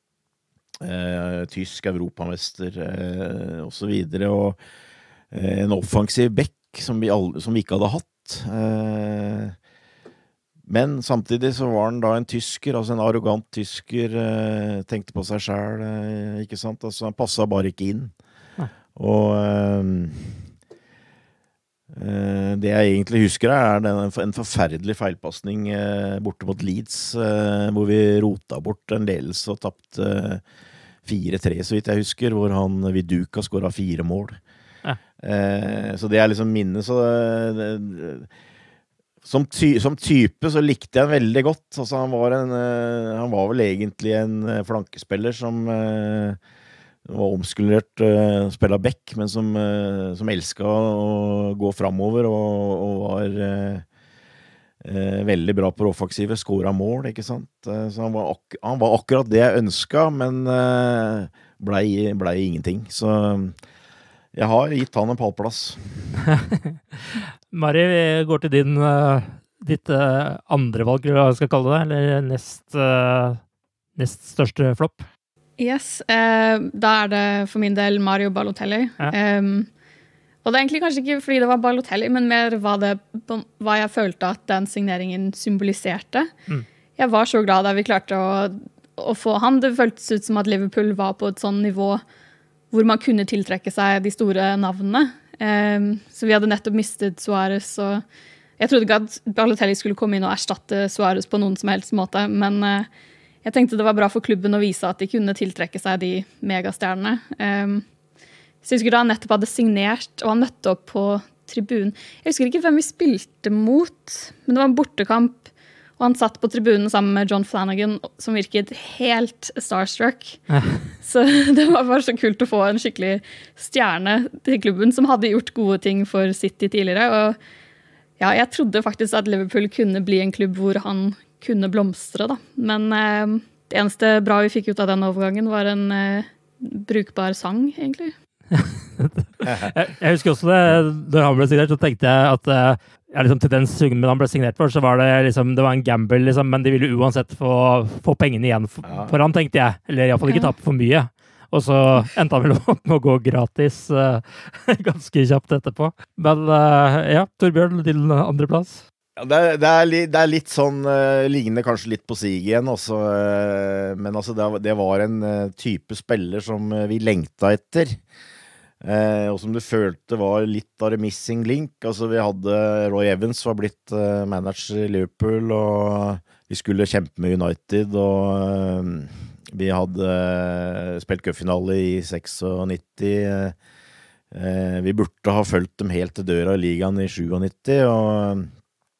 uh, tysk europamester uh, og så videre. Og uh, en offensiv bekk som vi, aldri, som vi ikke hadde hatt. Uh, Men samtidig så var han da en tysker, altså en arrogant tysker, eh, tenkte på seg selv, eh, ikke sant? Altså han passet bare ikke inn. Ja. Og eh, det jeg egentlig husker er den, en forferdelig feilpassning eh, borte mot Leeds, eh, hvor vi rota bort en ledelse og tappte eh, fire tre, så vidt jeg husker, hvor han Viduka skåret fire mål. Ja. Eh, så det er liksom minnet, så det, det Som, ty som type så likte jeg han veldig godt. Altså, han, var en, uh, han var vel egentlig en uh, flankespiller som uh, var omskulert uh, spiller back, men som, uh, som elsket å gå fremover og, og var uh, uh, veldig bra på offensive, skåret mål, ikke sant? Uh, så han var, han var akkurat det jeg ønsket, men uh, ble, ble ingenting. Så jeg har gitt han en pallplass. Mari, vi går til din, uh, ditt uh, andre valg, eller hva jeg skal kalle det, eller nest, uh, nest største flopp. Yes, uh, da er det for min del Mario Balotelli. Ja. Um, og det er egentlig kanskje ikke fordi det var Balotelli, men mer hva, det, hva jeg følte at den signeringen symboliserte. Mm. Jeg var så glad da vi klarte å, å få han. Det føltes ut som at Liverpool var på et sånn nivå hvor man kunne tiltrekke seg de store navnene. Um, så vi hadde nettopp mistet Suarez, og jeg trodde ikke at Balotelli skulle komme inn og erstatte Suarez på noen som helst måte, men uh, jeg tenkte det var bra for klubben å vise at de kunne tiltrekke seg de megastjernene. Um, så jeg husker da han nettopp hadde signert, og han møtte opp på tribunen. Jeg husker ikke hvem vi spilte mot, men det var en bortekamp, og han satt på tribunen sammen med John Flanagan, som virket helt starstruck. Ja. Så det var bare så kult å få en skikkelig stjerne til klubben, som hadde gjort gode ting for City tidligere. Og ja, jeg trodde faktisk at Liverpool kunne bli en klubb hvor han kunne blomstre, da. Men eh, det eneste bra vi fikk ut av den overgangen var en eh, brukbar sang, egentlig. jeg, jeg husker også det, da han ble signert, så tenkte jeg at eh, ja, liksom, til den sungen han ble signert for, så var det liksom, det var en gamble, liksom, men de ville uansett få, få pengene igjen for, ja. for han, tenkte jeg. Eller i hvert fall ikke tape for mye. Og så endte han vel opp med å gå gratis uh, ganske kjapt etterpå. Men uh, ja, Torbjørn, til andre plass. Ja, det, er, det, er litt, det er litt sånn, uh, ligner kanskje litt på Sig igjen også, uh, men altså, det, det var en uh, type spiller som uh, vi lengta etter. Eh, og som du følte var litt av det missing link. Altså vi hadde Roy Evans var blitt eh, manager i Liverpool, og vi skulle kjempe med United, og eh, vi hadde eh, spilt cupfinale i nittiseks. Eh, vi burde ha følt dem helt til døra i ligaen i nittisju, og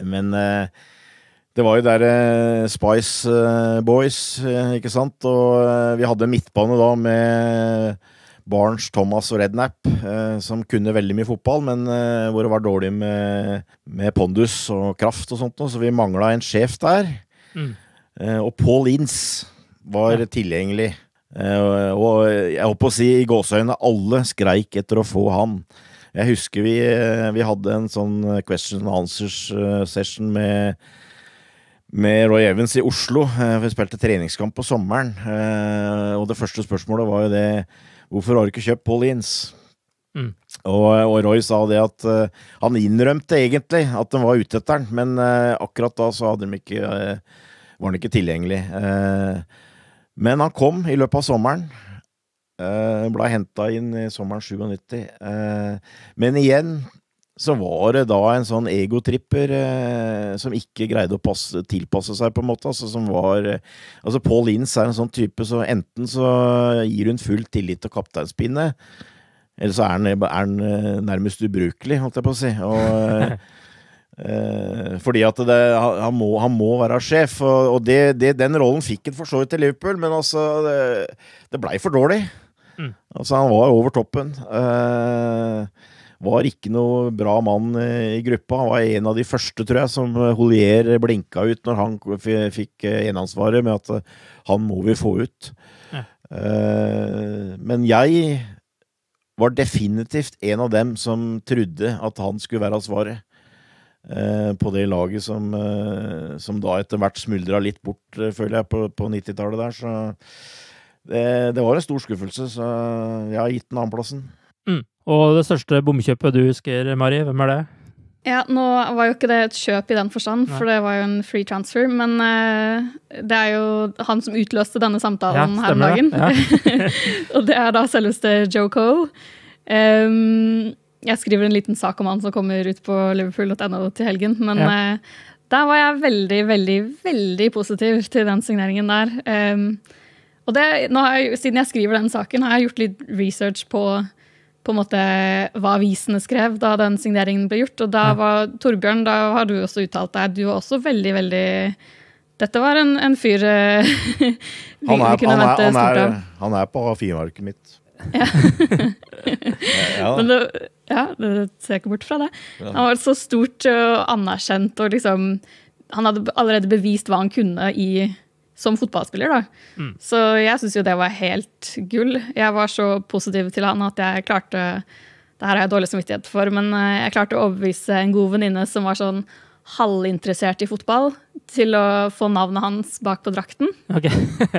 Men eh, det var jo der eh, Spice eh, Boys, eh, ikke sant? Og eh, vi hadde en midtbane da med Barnes, Thomas og Redknapp, eh, som kunne veldig mye fotball, men eh, hvor det var dårlig med, med pondus og kraft og sånt, så vi manglet en sjef der. Mm. Eh, og Paul Ince var ja. tilgjengelig. Eh, og jeg håper å si i gåsøyne, alle skreik etter å få han. Jeg husker vi, vi hadde en sånn question and answers session med, med Roy Evans i Oslo. Vi spilte treningskamp på sommeren, og det første spørsmålet var jo det, hvorfor har du ikke kjøpt Paul Ince? Mm. Og, og Roy sa det at uh, han innrømte egentlig at den var ute etter den, men uh, akkurat da så hadde de ikke, uh, var den ikke tilgjengelig. Uh, men han kom i løpet av sommeren, uh, ble hentet inn i sommeren syttisju, uh, men igjen så var det da en sånn egotripper uh, som ikke greide å passe, tilpasse seg på en måte, altså som var, uh, altså Paul Ince er en sånn type, så enten så gir hun full tillit til kapteinspinnet, eller så er han, er han nærmest ubrukelig, holdt jeg på å si. Og, eh, fordi at det, han, må, han må være sjef, og, og det, det, den rollen fikk han for så vidt til Liverpool, men altså, det, det ble for dårlig. Mm. Altså, han var over toppen. Eh, var ikke noe bra mann i gruppa. Han var en av de første, tror jeg, som Holier blinka ut når han fikk enansvaret med at han må vi få ut. Ja. Eh, men jeg var definitivt en av dem som trodde at han skulle være ansvarig eh, på det laget som, eh, som da etter hvert smuldret litt bort, eh, føler jeg, på, på nittitallet der. Så det, det var en stor skuffelse, så jeg har gitt den annenplassen. Mm. Og det største bomkjøpet du husker, Mari, hvem er det? Ja, nå var jo ikke det et kjøp i den forstand, for det var jo en free transfer, men uh, det er jo han som utløste denne samtalen ja, her om dagen. Ja. Og det er da selveste Joe Cole. Um, jeg skriver en liten sak om han som kommer ut på liverpool punktum no til helgen, men ja. uh, der var jeg veldig, veldig, veldig positiv til den signeringen der. Um, og det, nå har jeg, siden jeg skriver den saken, har jeg gjort litt research på på en måte hva avisene skrev da den signeringen ble gjort, og da var Torbjørn, da har du også uttalt deg, du var også veldig, veldig dette var en, en fyr vi, han, er, vi kunne han, vente er, han, stort er, av. Han er på firemarket mitt. Ja. ja, Men det, ja, det ser jeg ikke bort fra det. Han var så stort og anerkjent, og liksom, han hadde allerede bevist hva han kunne i som fotballspiller da. Mm. Så jeg synes jo det var helt gull. Jeg var så positiv til han at jeg klarte, det her har jeg dårlig samvittighet for, men jeg klarte å overbevise en god venninne som var sånn halvinteressert i fotball, til å få navnet hans bak på drakten. Okay.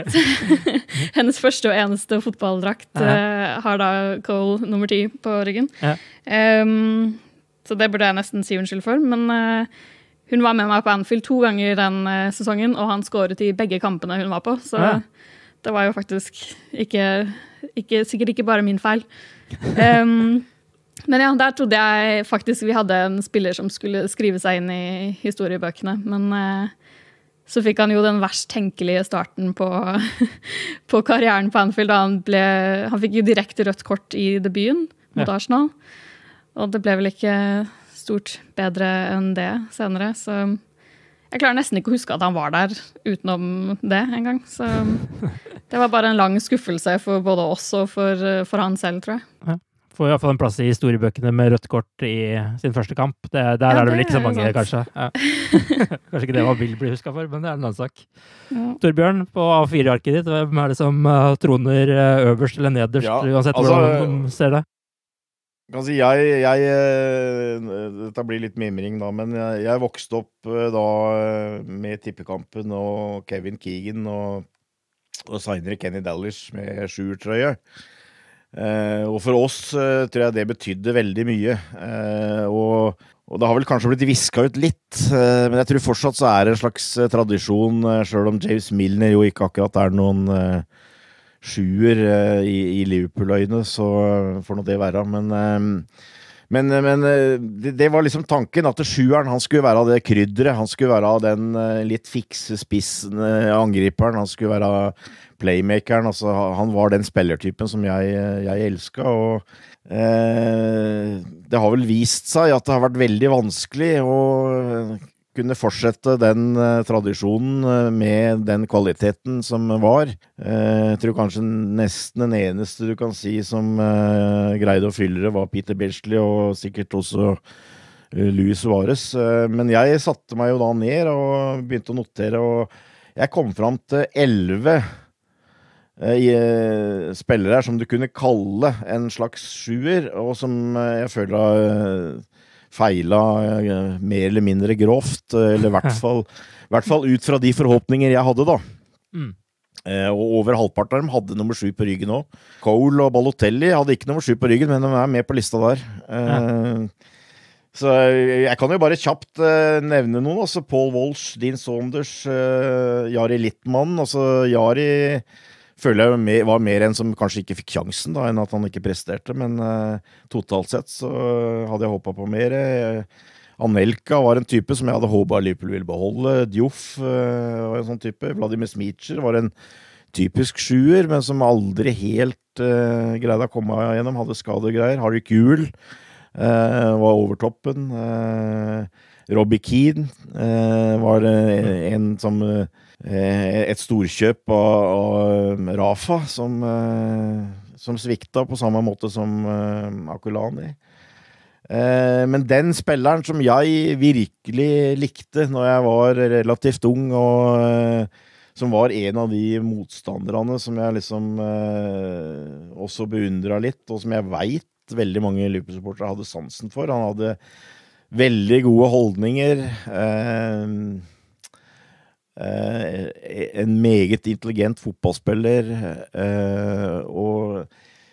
Hennes første og eneste fotballdrakt uh, har da Cole nummer ti på ryggen. Ja. Um, så det burde jeg nesten si unnskyld for, men uh, hun var med meg på Anfield to ganger den uh, sesongen, og han skåret i begge kampene hun var på, så ja. Det var jo faktisk ikke, ikke, sikkert ikke bare min feil. Um, men ja, der trodde jeg faktisk vi hadde en spiller som skulle skrive seg inn i historiebøkene, men uh, så fikk han jo den verst tenkelige starten på, på karrieren på Anfield, da han, ble, han fikk jo direkte rødt kort i debuten mot ja. Arsenal, og det ble vel ikke stort bedre enn det senere, så jeg klarer nesten ikke å huske at han var der utenom det en gang, så det var bare en lang skuffelse for både oss og for, for han selv, tror jeg. Ja. Får i hvert fall en plass i historiebøkene med rødt kort i sin første kamp. Det, der ja, er det vel ikke så mange, kanskje. Ja. Kanskje ikke det man vil bli husket for, men det er en annen sak. Ja. Torbjørn, på A fire-arket ditt, hvem er det som uh, troner uh, øverst eller nederst, ja, uansett altså, hvordan man ser det? Kan si, jeg, jeg, dette blir litt mimring da, men jeg, jeg vokste opp da med tippekampen og Kevin Keegan og, og senere Kenny Dalglish med sjuertrøye. Eh, og for oss eh, tror jeg det betydde veldig mye, eh, og, og det har vel kanskje blitt visket ut litt, eh, men jeg tror fortsatt så er det en slags tradisjon, eh, selv om James Milner jo ikke akkurat er noen eh, sjuer uh, i, i Liverpool-øyne, så får nå det være. Men, uh, men, men uh, det, det var liksom tanken at sjueren, han skulle være det krydderet, han skulle være den uh, litt fikse spissen uh, angriperen, han skulle være playmakeren, altså han var den spillertypen som jeg, jeg elsket, og uh, det har vel vist seg at det har vært veldig vanskelig å kunne fortsette den uh, tradisjonen uh, med den kvaliteten som var. Uh, jeg tror kanskje nesten den eneste du kan si som uh, greide å fylle det var Peter Benchley, og sikkert også uh, Luis Suarez. Uh, men jeg satte meg jo da ned og begynte å notere, og jeg kom fram til elleve uh, spillere som du kunne kalle en slags sjuer, og som uh, jeg føler uh, feila uh, mer eller mindre grovt, eller i hvert fall, i hvert fall ut fra de forhåpninger jeg hadde da. Mm. Uh, og over halvparten av dem hadde nummer sju på ryggen også. Cole og Balotelli hadde ikke nummer sju på ryggen, men de er med på lista der. Uh, ja. Så jeg kan jo bare kjapt uh, nevne noen, altså Paul Walsh, Dean Saunders, uh, Jari Littmann, altså Jari føler jeg mer, var mer en som kanskje ikke fikk sjansen da, enn at han ikke presterte, men uh, totalt sett så hadde jeg håpet på mer. Uh, Anelka var en type som jeg hadde håpet Liverpool ville beholde, Diouf uh, var en sånn type, Vladimir Smicer var en typisk sjuer, men som aldri helt uh, greide å komme gjennom, hadde skadegreier. Harry Kewell Uh, var over toppen. uh, Robbie Keane uh, var uh, en som uh, et storkjøp av, av Rafa som, uh, som svikta på samme måte som uh, Akulani. uh, men den spilleren som jeg virkelig likte når jeg var relativt ung, og uh, som var en av de motstanderne som jeg liksom uh, også beundret litt, og som jeg vet veldig mange Liverpool-supportere hadde sansen for. Han hadde veldig gode holdninger, eh, eh, en meget intelligent fotballspiller, eh, og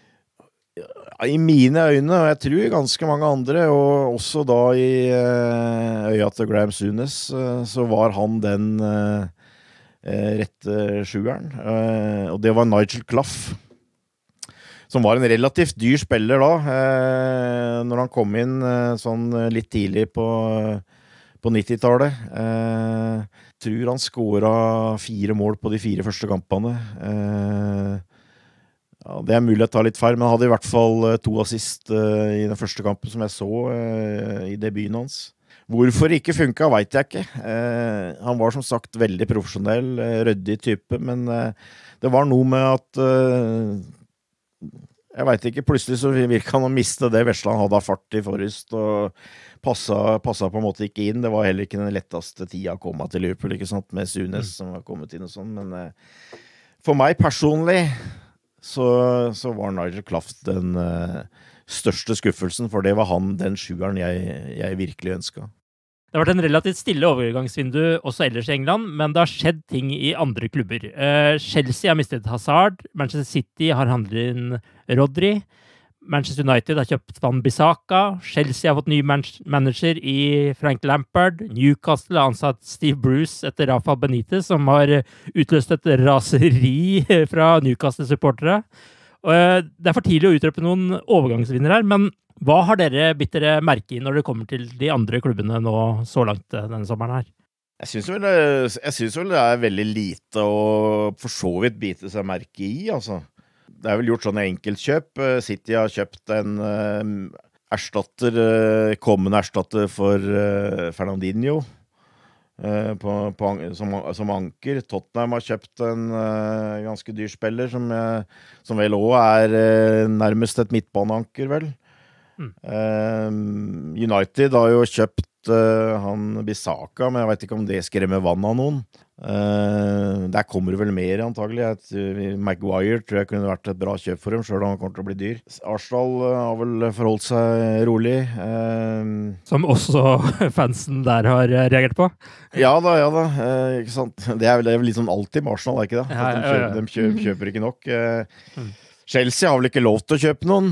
i mine øyne, og jeg tror ganske mange andre, og også da i eh, øya til Graham Souness, eh, så var han den eh, rette sjueren, eh, og det var Nigel Clough, som var en relativt dyr spiller da, eh, når han kom inn eh, sånn litt tidlig på, på nittitallet. Eh, tror han skåret fire mål på de fire første kampene. Eh, ja, det er mulig å ta litt feil, men han hadde i hvert fall to assist eh, i den første kampen som jeg så eh, i debuten hans. Hvorfor ikke funket, vet jeg ikke. Eh, han var som sagt veldig profesjonell, eh, røddig type, men eh, det var noe med at eh, jeg vet ikke, plutselig så virket han å miste det vesla han hadde av fart i forrest, og passet, passet på en måte ikke inn. Det var heller ikke den letteste tida å komme til Liverpool, ikke sant, med Souness som var kommet inn og sånn, men eh, for meg personlig så, så var Nigel Clough den eh, største skuffelsen, for det var han, den sjueren jeg, jeg virkelig ønsket. Det har vært en relativt stille overgangsvindu også ellers i England, men det har skjedd ting i andre klubber. Uh, Chelsea har mistet Hazard, Manchester City har handlet inn Rodri, Manchester United har kjøpt Van Bissaka, Chelsea har fått ny man manager i Frank Lampard, Newcastle har ansatt Steve Bruce etter Rafa Benitez, som har utløst et raseri fra Newcastle-supportere. Uh, det er for tidlig å utrøpe noen overgangsvinner her, men hva har dere bitt dere merke i når det kommer til de andre klubbene nå så langt denne sommeren her? Jeg synes vel, jeg synes vel det er veldig lite å for så vidt bite seg merke i, altså. Det er vel gjort sånne enkeltkjøp. City har kjøpt en uh, erstatter, uh, kommende erstatter for uh, Fernandinho uh, på, på, som, som anker. Tottenham har kjøpt en uh, ganske dyr spiller som, uh, som vel også er uh, nærmest et midtbaneanker, vel. Mm. Uh, United har jo kjøpt uh, han Bissaka, men jeg vet ikke om det skremmer vann av noen. Uh, der kommer det vel mer antagelig. Jeg, Maguire tror jeg kunne vært et bra kjøp for dem, selv om han kommer til å bli dyr. Arsenal uh, har vel forholdt seg rolig. Uh, Som også fansen der har reagert på? Ja da, ja da. Uh, ikke sant? Det er vel, det er vel litt sånn alltid med Arsenal, er ikke det? Ja, ja, ja, ja. De, kjøper, de kjøper, kjøper ikke nok. Uh, mm. Chelsea har vel ikke lov til å kjøpe noen.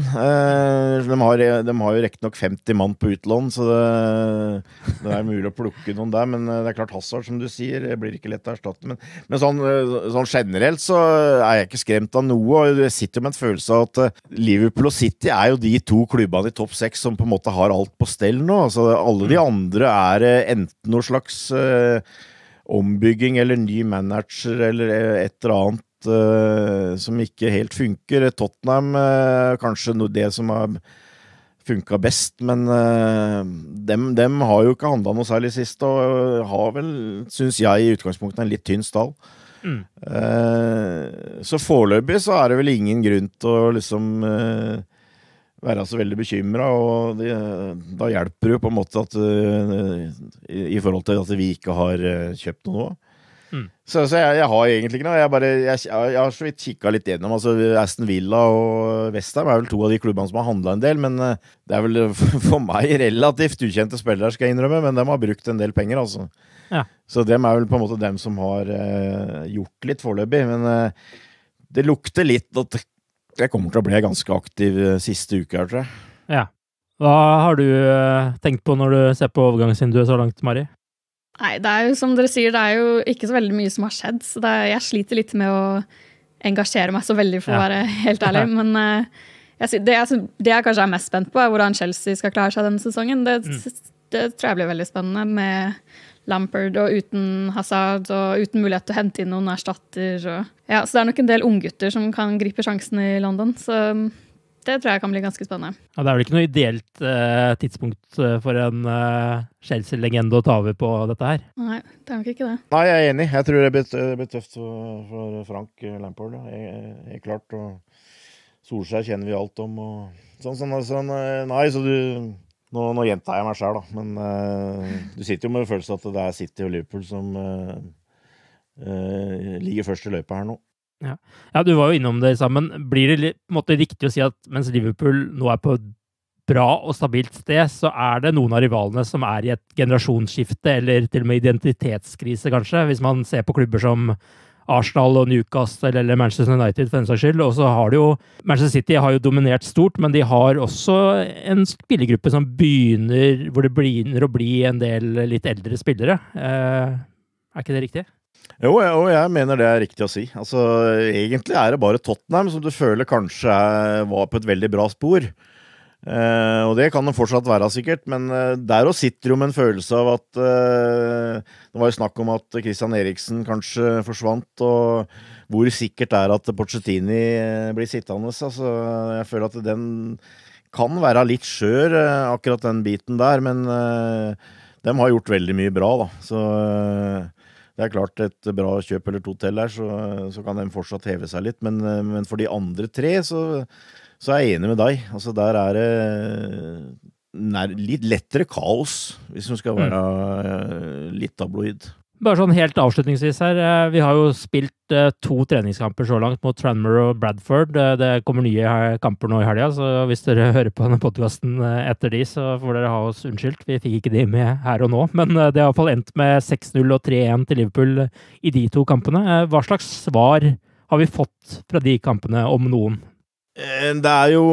De har, de har jo rekt nok femti mann på utlån, så det, det er mulig å plukke noen der, men det er klart Hazard, som du sier, det blir ikke lett å erstatte. Men, men sånn, sånn generelt så er jeg ikke skremt av noe, og jeg sitter med en følelse av at Liverpool og City er jo de to klubbene i topp seks som på en måte har alt på stell nå. Altså, alle de andre er enten noe slags uh, ombygging eller ny manager eller et eller annet Uh, som ikke helt funker. Tottenham uh, kanskje no, det som har funket best, men uh, dem, dem har jo ikke handlet noe særlig sist, og har vel, synes jeg, i utgangspunktet en litt tynn stall. Mm. Uh, så foreløpig så er det vel ingen grunn til å liksom uh, være så veldig bekymret, og det, da hjelper det på en måte at uh, i, i forhold til at vi ikke har uh, kjøpt noe. Mm. Så, så jeg, jeg har egentlig ikke noe. Jeg, bare, jeg, jeg har så vidt kikket litt gjennom. Altså, Aston Villa og West Ham er vel to av de klubbene som har handlet en del, men uh, det er vel for meg relativt ukjente spillere, skal jeg innrømme, men de har brukt en del penger, altså. Ja. Så dem er vel på en måte dem som har uh, gjort litt foreløpig, men uh, det lukter litt at jeg kommer til å bli ganske aktiv siste uke her, tror jeg. Ja. Hva har du uh, tenkt på når du ser på overgangsvinduet så langt, Mari? Nei, det er jo som dere sier, det er jo ikke så veldig mye som har skjedd, så det er, jeg sliter litt med å engasjere meg så veldig, for ja. Å være helt ærlig, men uh, jeg, det, jeg, det jeg kanskje er mest spent på er hvordan Chelsea skal klare seg denne sesongen. Det, mm. det tror jeg blir veldig spennende med Lampard og uten Hazard og uten mulighet til å hente inn noen erstatter. Og, ja, så det er nok en del unggutter som kan gripe sjansen i London, så det tror jeg kan bli ganske spennende. Ja, det er vel ikke noe ideelt uh, tidspunkt for en uh, Chelsea-legende å ta over på dette her? Nei, det er nok ikke det. Nei, jeg er enig. Jeg tror det blir, det blir tøft for Frank Lampard. Helt klart. Og Solskjær kjenner vi alt om. Og sånn, sånn, sånn, nei, så du... Nå, nå gjentar jeg meg selv, da. Men uh, du sitter jo med følelsen at det er City og Liverpool som uh, uh, ligger først i løpet her nå. Ja. ja, du var jo innom det sammen. Blir det på en måte riktig å si at mens Liverpool nå er på et bra og stabilt sted, så er det noen av rivalene som er i et generasjonsskifte, eller til og med identitetskrise, kanskje, hvis man ser på klubber som Arsenal og Newcastle eller Manchester United for en saks skyld. Og så har det jo, Manchester City har jo dominert stort, men de har også en spillergruppe som begynner, hvor det begynner å bli en del litt eldre spillere. Eh, er ikke det riktig? Jo, jo, jeg mener det er riktig å si. Altså, egentlig er det bare Tottenham som du føler kanskje er, var på et veldig bra spor. Eh, og det kan det fortsatt være sikkert, men eh, der også sitter jo med en følelse av at eh, det var jo snakk om at Christian Eriksen kanskje forsvant, og hvor sikkert er at Pochettini blir sittende. Altså, jeg føler at den kan være litt skjør, akkurat den biten der, men eh, de har gjort veldig mye bra, da. Så eh, det er klart et bra kjøp eller to til der, så, så kan de fortsatt heve seg litt. Men, men for de andre tre, så, så er jeg enig med deg. Altså, der er det nær, litt lettere kaos, hvis man skal være mm. litt tabloid. Bare sånn helt avslutningsvis her, vi har jo spilt to treningskamper så langt mot Tranmere og Bradford. Det kommer nye kamper nå i helga, så hvis dere hører på denne podcasten etter de, så får dere ha oss unnskyldt. Vi fikk ikke de med her og nå, men det har i hvert fall endt med seks null og tre én til Liverpool i de to kampene. Hva slags svar har vi fått fra de kampene, om noen? Det er jo...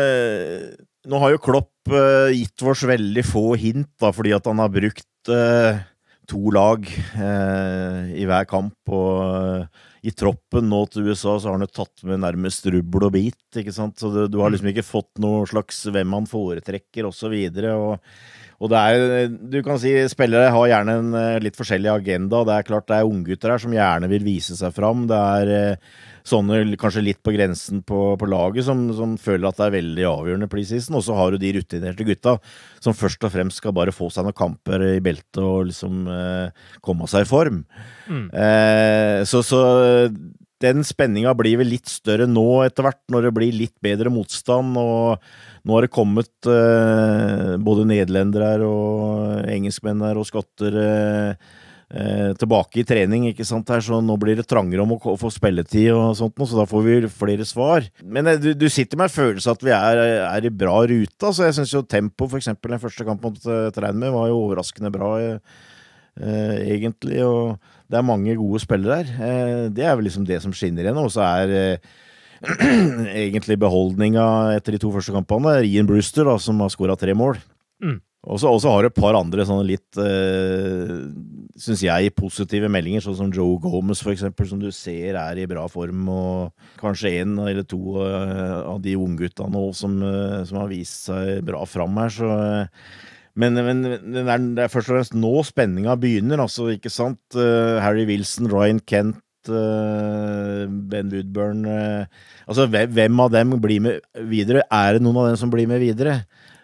Nå har jo Klopp gitt oss veldig få hint, da, fordi at han har brukt... to lag eh, i hver kamp, og eh, i troppen nå til U S A så har han jo tatt med nærmest rubbel og bit, ikke sant? Så du, du har liksom ikke fått noe slags hvem han foretrekker og så videre, og, og det er, du kan si, spillere har gjerne en eh, litt forskjellig agenda. Det er klart det er unggutter her som gjerne vil vise seg fram. Det er eh, sånne kanskje litt på grensen på, på laget som, som føler at det er veldig avgjørende preseason, og så har du de rutinerte gutta som først og fremst skal bare få seg noen kamper i beltet og liksom eh, komme seg i form. Mm. Eh, så, så den spenningen blir vel litt større nå etter hvert, når det blir litt bedre motstand, og nå har det kommet eh, både nederlendere og engelskmenn og skotter eh, Eh, tilbake i trening, ikke sant her, så nå blir det trangere om å, å få spilletid og sånt, så da får vi flere svar. Men eh, du, du sitter med en følelse at vi er, er i bra ruta, så jeg synes jo tempo, for eksempel den første kampen mot uh, Tranmere, var jo overraskende bra eh, egentlig, og det er mange gode spillere der. Eh, det er vel liksom det som skinner igjen, og så er eh, egentlig beholdninga etter de to første kampene, Ian Brewster da, som har scoret tre mål. Mm. Og så har det et par andre sånne litt, eh, synes jeg, positive meldinger, sånn som Joe Gomez for eksempel, som du ser er i bra form, og kanskje en eller to eh, av de ungguttene nå som, eh, som har vist seg bra fram her, så... Eh, men, men det, er, det er først og fremst nå spenningen begynner, altså, ikke sant? Uh, Harry Wilson, Ryan Kent, uh, Ben Woodburn, uh, altså hvem, hvem av dem blir med videre? Er det noen av dem som blir med videre?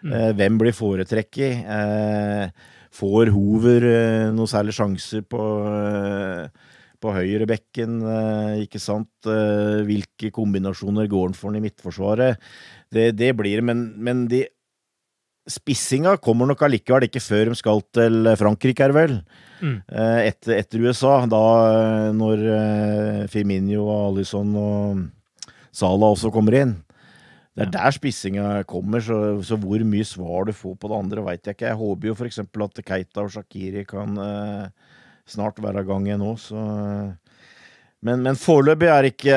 Eh, hvem blir foretrekket? Eh, får Hoover eh, noen særlige sjanser på, eh, på høyre bekken? Eh, ikke sant? Eh, hvilke kombinasjoner går han for i midtforsvaret? Det, det blir, men, men de spissinga kommer nok allikevel ikke før de skal til Frankrike, er vel? Mm. Eh, etter, etter U S A, da når eh, Firmino og Alisson og Salah også kommer inn. Det er der spissinga kommer, så, så hvor mye svar du får på det andre vet jeg ikke. Jeg håper jo for eksempel at Keita og Shaqiri kan eh, snart være i gang igjen nå, så... Men, men foreløpig er ikke...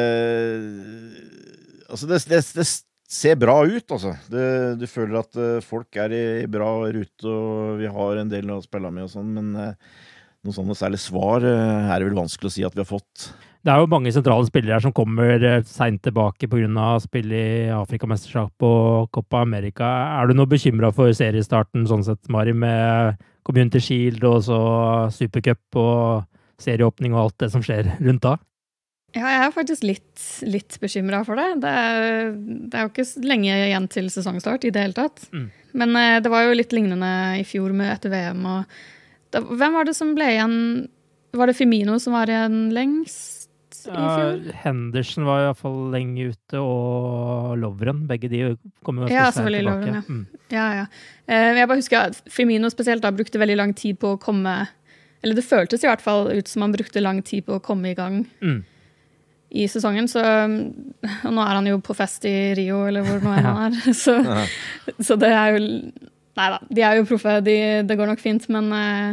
Eh, altså, det, det, det ser bra ut, altså. Det, du føler at eh, folk er i bra rute, og vi har en del å spille med og sånn, men eh, noen sånne særlig svar eh, er det vel vanskelig å si at vi har fått. Det er jo mange sentrale spillere her som kommer sent tilbake på grunn av spill i Afrikamesterskap og Copa America. Er du noe bekymret for seriestarten, sånn sett, Mari, med Community Shield og så Supercup og serieåpning og alt det som skjer rundt da? Ja, jeg er faktisk litt, litt bekymret for det. Det er, det er jo ikke lenge igjen til sesongstart i det hele tatt. Mm. Men eh, det var jo litt lignende i fjor med etter V M. Og da, hvem var det som ble igjen? Var det Firmino som var igjen lengst? Ja, Henderson var i hvert fall lenge ute, og Lovren, begge de kommer jo ja, selvfølgelig Lovren, ja. Mm. ja, ja. Jeg bare husker at Firmino spesielt da brukte veldig lang tid på å komme, eller det føltes i hvert fall ut som han brukte lang tid på å komme i gang mm. i sesongen, så og nå er han jo på fest i Rio, eller hvor nå er han er, så, så det er jo, neida, de er jo proffe, de, det går nok fint, men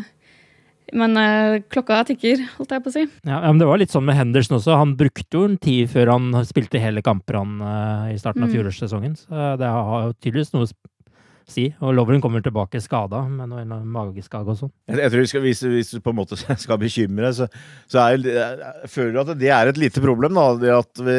Men uh, klokka tikker, holdt jeg på å si. Ja, men det var litt sånn med Henderson også. Han brukte jo en tid før han spilte hele kamper han, uh, i starten av mm. fjorårssesongen. Så det har jo tydeligvis noe å si. Og Lovren kommer tilbake skada med noen mageskade og sånn. Jeg, jeg tror vi skal, hvis, hvis du på en måte skal bekymre, så, så er, jeg, jeg føler at det er et lite problem, da. Det at vi...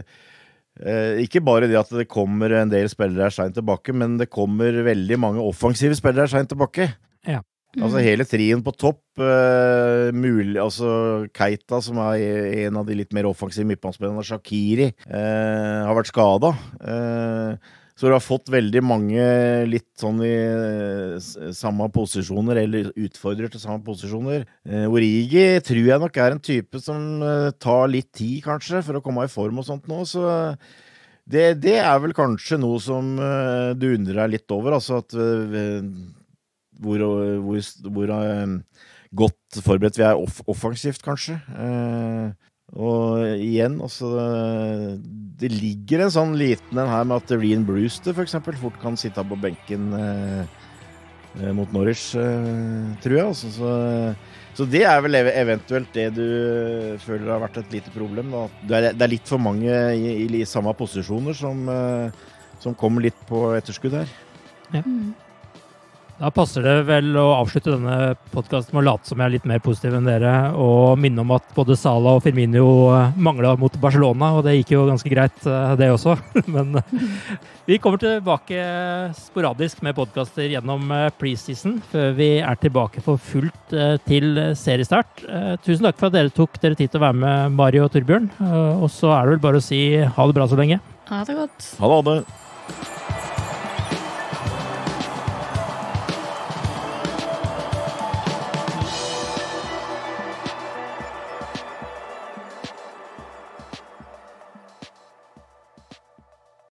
Eh, ikke bare det at det kommer en del spillere sent tilbake, men det kommer veldig mange offensive spillere sent tilbake. Ja. Altså hele trien på topp, uh, mulig, altså Keita, som er en av de litt mer offensive midtbanespillerne, Shaqiri, uh, har vært skadet. Uh, så du har fått veldig mange litt sånn i uh, samme posisjoner, eller utfordrer til samme posisjoner. Uh, Origi tror jeg nok er en type som uh, tar litt tid, kanskje, for å komme i form og sånt nå, så det, det er vel kanskje noe som uh, du undrer deg litt over, altså at uh, Hvor, hvor, hvor uh, godt forberedt vi er off offensivt, kanskje. Uh, og igjen, altså, det ligger en sånn liten en her med at Ryan Brewster, for eksempel, fort kan sitte på benken uh, uh, mot Norwich, uh, tror jeg. Altså, så, så det er vel eventuelt det du føler har vært et lite problem. Da. Det, er, det er litt for mange i, i, i samme posisjoner som, uh, som kommer litt på etterskudd her. Ja. Mm. Da passer det vel å avslutte denne podcasten med å late som jeg er litt mer positiv enn dere, og minne om at både Salah og Firmino manglet mot Barcelona, og det gikk jo ganske greit, det også. Men vi kommer tilbake sporadisk med podcaster gjennom preseason, før vi er tilbake for fullt til seriestart. Tusen takk for at dere tok dere tid til å være med, Mario og Torbjørn, og så er det vel bare å si ha det bra så lenge. Ha det godt. Ha det, ha det.